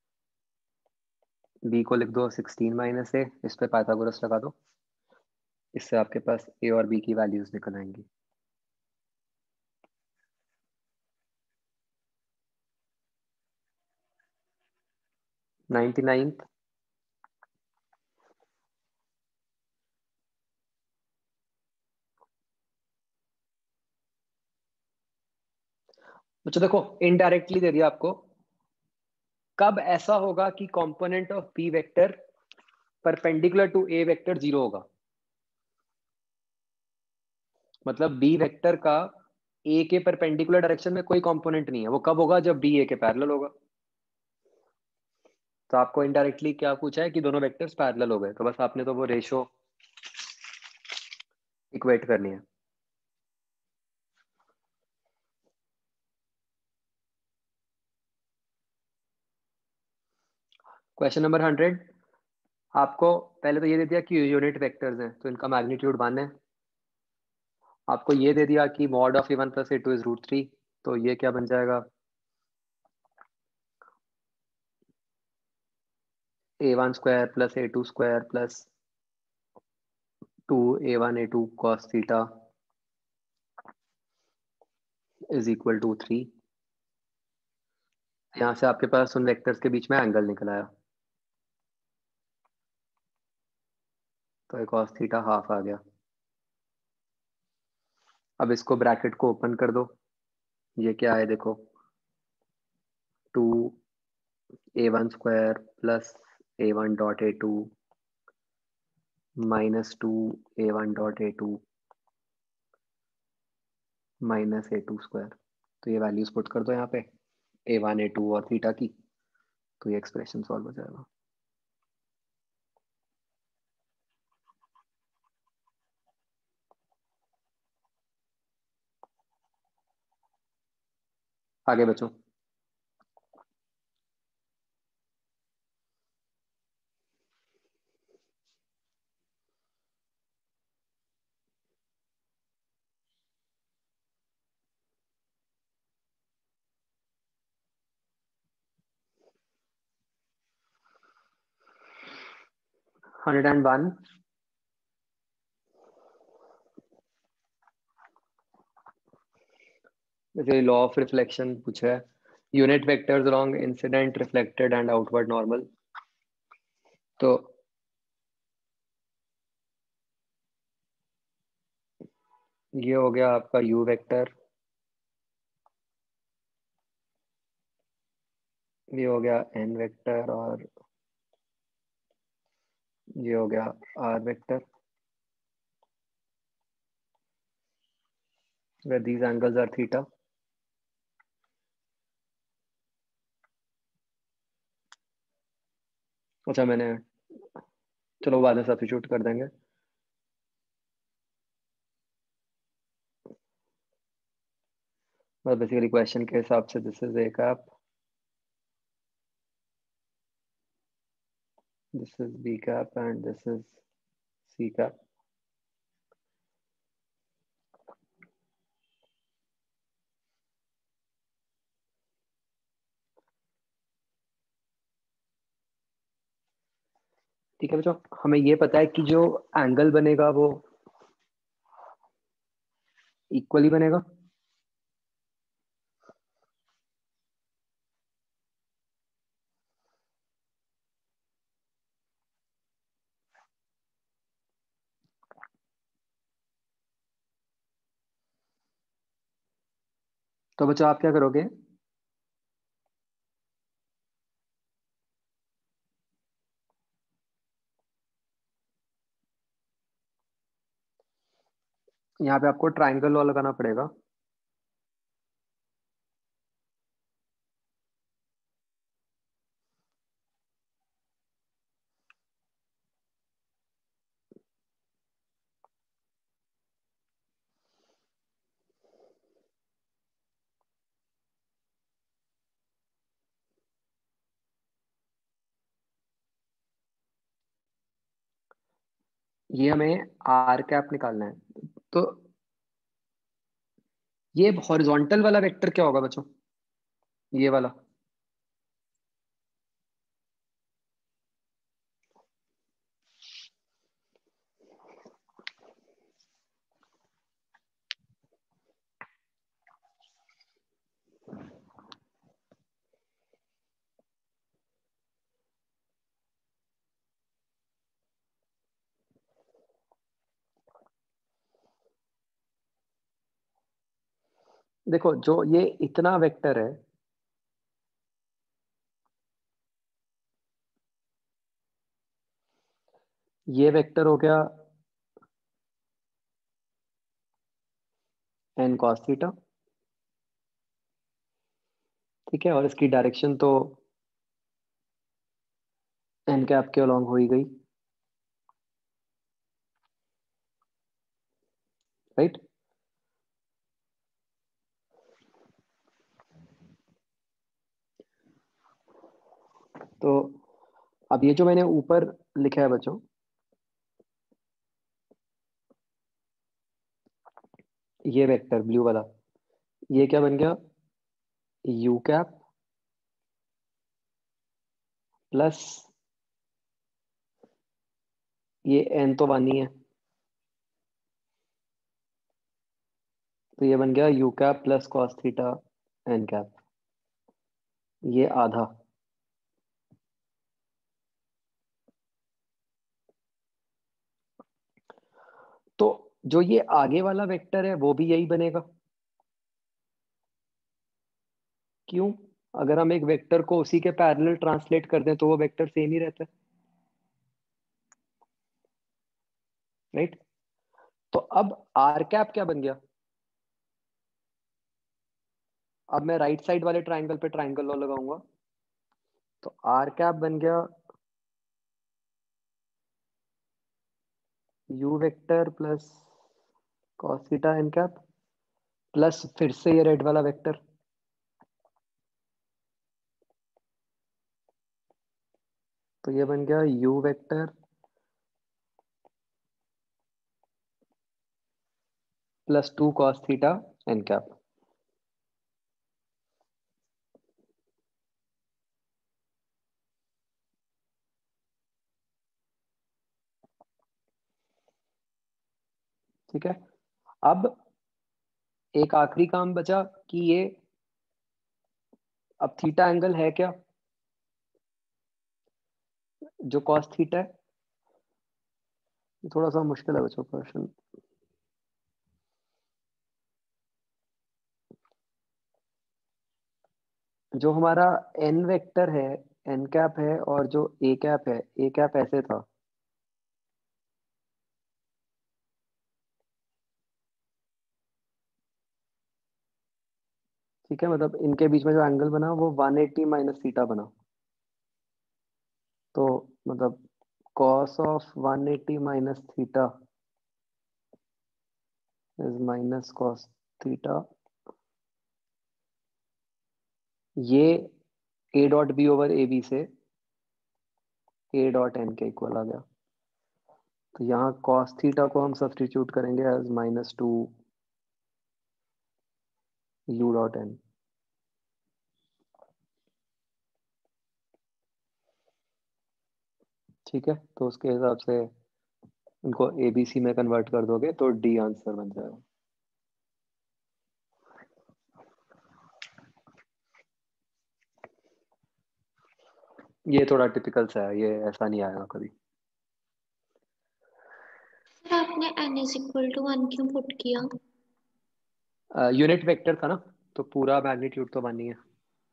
बी को लिख दो सिक्सटीन माइनस ए, इस पे पाइथागोरस लगा दो, इससे आपके पास ए और बी की वैल्यूज निकल आएंगी। नाइन्टी नाइन्थ, अच्छा देखो इनडायरेक्टली दे दिया आपको, कब ऐसा होगा कि component of B vector perpendicular to A vector zero होगा, मतलब बी वेक्टर का ए के परपेंडिकुलर डायरेक्शन में कोई कंपोनेंट नहीं है, वो कब होगा, जब बी ए के पैरेलल होगा। तो आपको इनडायरेक्टली क्या पूछा है कि दोनों वेक्टर्स पैरेलल हो गए, तो बस आपने तो वो रेशो इक्वेट करनी है। क्वेश्चन नंबर हंड्रेड, आपको पहले तो ये दे दिया कि यूनिट वेक्टर्स हैं तो इनका मैग्नीट्यूड वन है। आपको ये दे दिया कि mod of A one plus A two is root three, तो ये क्या बन जाएगा, A one square plus A two square plus two A one A two cos theta is equal to three. यहाँ से आपके पास उन वेक्टर्स के बीच में एंगल निकल आया, तो एक कॉस थीटा हाफ आ गया। अब इसको ब्रैकेट को ओपन कर दो, ये क्या है देखो, two A one square plus A one dot A two minus two A one dot A two minus A two square. तो ये वैल्यूज पुट कर दो यहाँ पे, ए वन ए टू और थीटा की, तो ये एक्सप्रेशन सॉल्व हो जाएगा। आगे बचो। हंड्रेड एंड वन, जैसे लॉ ऑफ रिफ्लेक्शन पूछा है, unit vectors along incident reflected and outward normal. तो ये हो गया आपका यू वेक्टर, ये हो गया एन वेक्टर, और ये हो गया R vector, where these angles are theta। अच्छा मैंने, चलो बाद में सब्स्टिट्यूट कर देंगे। बस बेसिकली क्वेश्चन के हिसाब से this is A cap, this is B cap and this is C cap. ठीक है बच्चों, हमें ये पता है कि जो एंगल बनेगा वो इक्वली बनेगा। तो बच्चों आप क्या करोगे, यहाँ पे आपको ट्राइंगल लॉ लगाना पड़ेगा। ये हमें आर कैप निकालना है। तो ये हॉरिजॉन्टल वाला वेक्टर क्या होगा बच्चों, ये वाला, देखो जो ये इतना वेक्टर है, ये वेक्टर हो गया एन कॉस थीटा, ठीक है, और इसकी डायरेक्शन तो एन कैप के अलॉन्ग हो ही गई, राइट। तो अब ये जो मैंने ऊपर लिखा है बच्चों, ये वेक्टर ब्लू वाला, ये क्या बन गया, यू कैप प्लस ये एन तो वन ही है, तो ये बन गया U cap plus cos theta N cap, ये आधा। तो जो ये आगे वाला वेक्टर है वो भी यही बनेगा। क्यों? अगर हम एक वेक्टर को उसी के पैरेलल ट्रांसलेट कर दें तो वो वेक्टर सेम ही रहता है, राइट। तो अब आर कैप क्या बन गया, अब मैं राइट साइड वाले ट्राइंगल पे ट्राइंगल लॉ लगाऊंगा, तो आर कैप बन गया U vector plus cos theta N cap plus फिर से ये रेड वाला वेक्टर, तो ये बन गया U vector plus two cos theta N cap. ठीक है, अब एक आखिरी काम बचा कि ये अब थीटा एंगल है क्या, जो कॉस थीटा है, थोड़ा सा मुश्किल है बच्चों क्वेश्चन। जो हमारा एन वेक्टर है, एन कैप है, और जो ए कैप है, ए कैप ऐसे था, ठीक है, मतलब इनके बीच में जो एंगल बना वो वन एटी माइनस थीटा बना, तो मतलब cos of one eighty minus theta is minus cos theta, ये A dot B over A B से ए डॉट एन के इक्वल आ गया। तो यहाँ cos थीटा को हम सब्सटीट्यूट करेंगे as minus two U dot N, ठीक है। तो उसके हिसाब से इनको ए बी सी में कन्वर्ट कर दोगे तो डी आंसर बन जाएगा। ये थोड़ा टिपिकल सा है, ये ऐसा नहीं आएगा कभी। सर आपने n is equal to one क्यों पुट किया? यूनिट वेक्टर था ना, तो पूरा मैग्नीट्यूड तो वन ही है।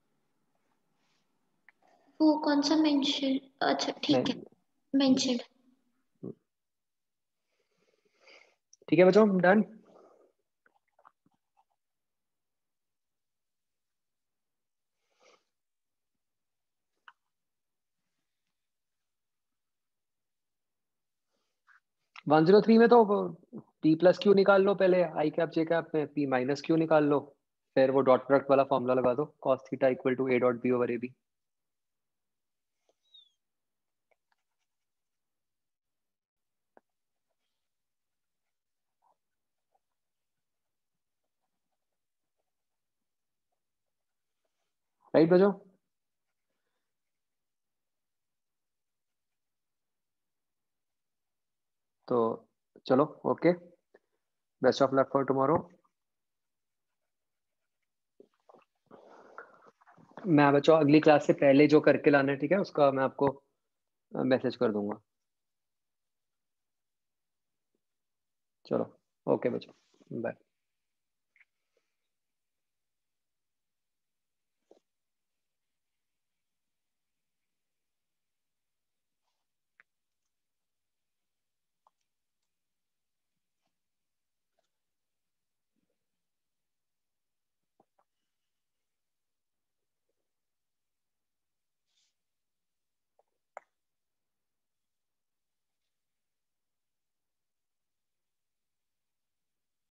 वो कौन सा मेंशन, अच्छा ठीक है, नहीं, मेंशन। ठीक है बच्चों, डन। वन जीरो थ्री में तो पी प्लस क्यू निकाल लो पहले, आई कैप जे कैप में पी माइनस क्यू निकाल लो, फिर वो डॉट प्रोडक्ट वाला फॉर्मूला लगा दो, cos theta equal to A dot B over A B. Right बच्चों? तो चलो, okay, best of luck for tomorrow. मैं बच्चों अगली क्लास से पहले जो करके लाना है, ठीक है, उसका मैं आपको मैसेज कर दूंगा। चलो, ओके बच्चों, बाय।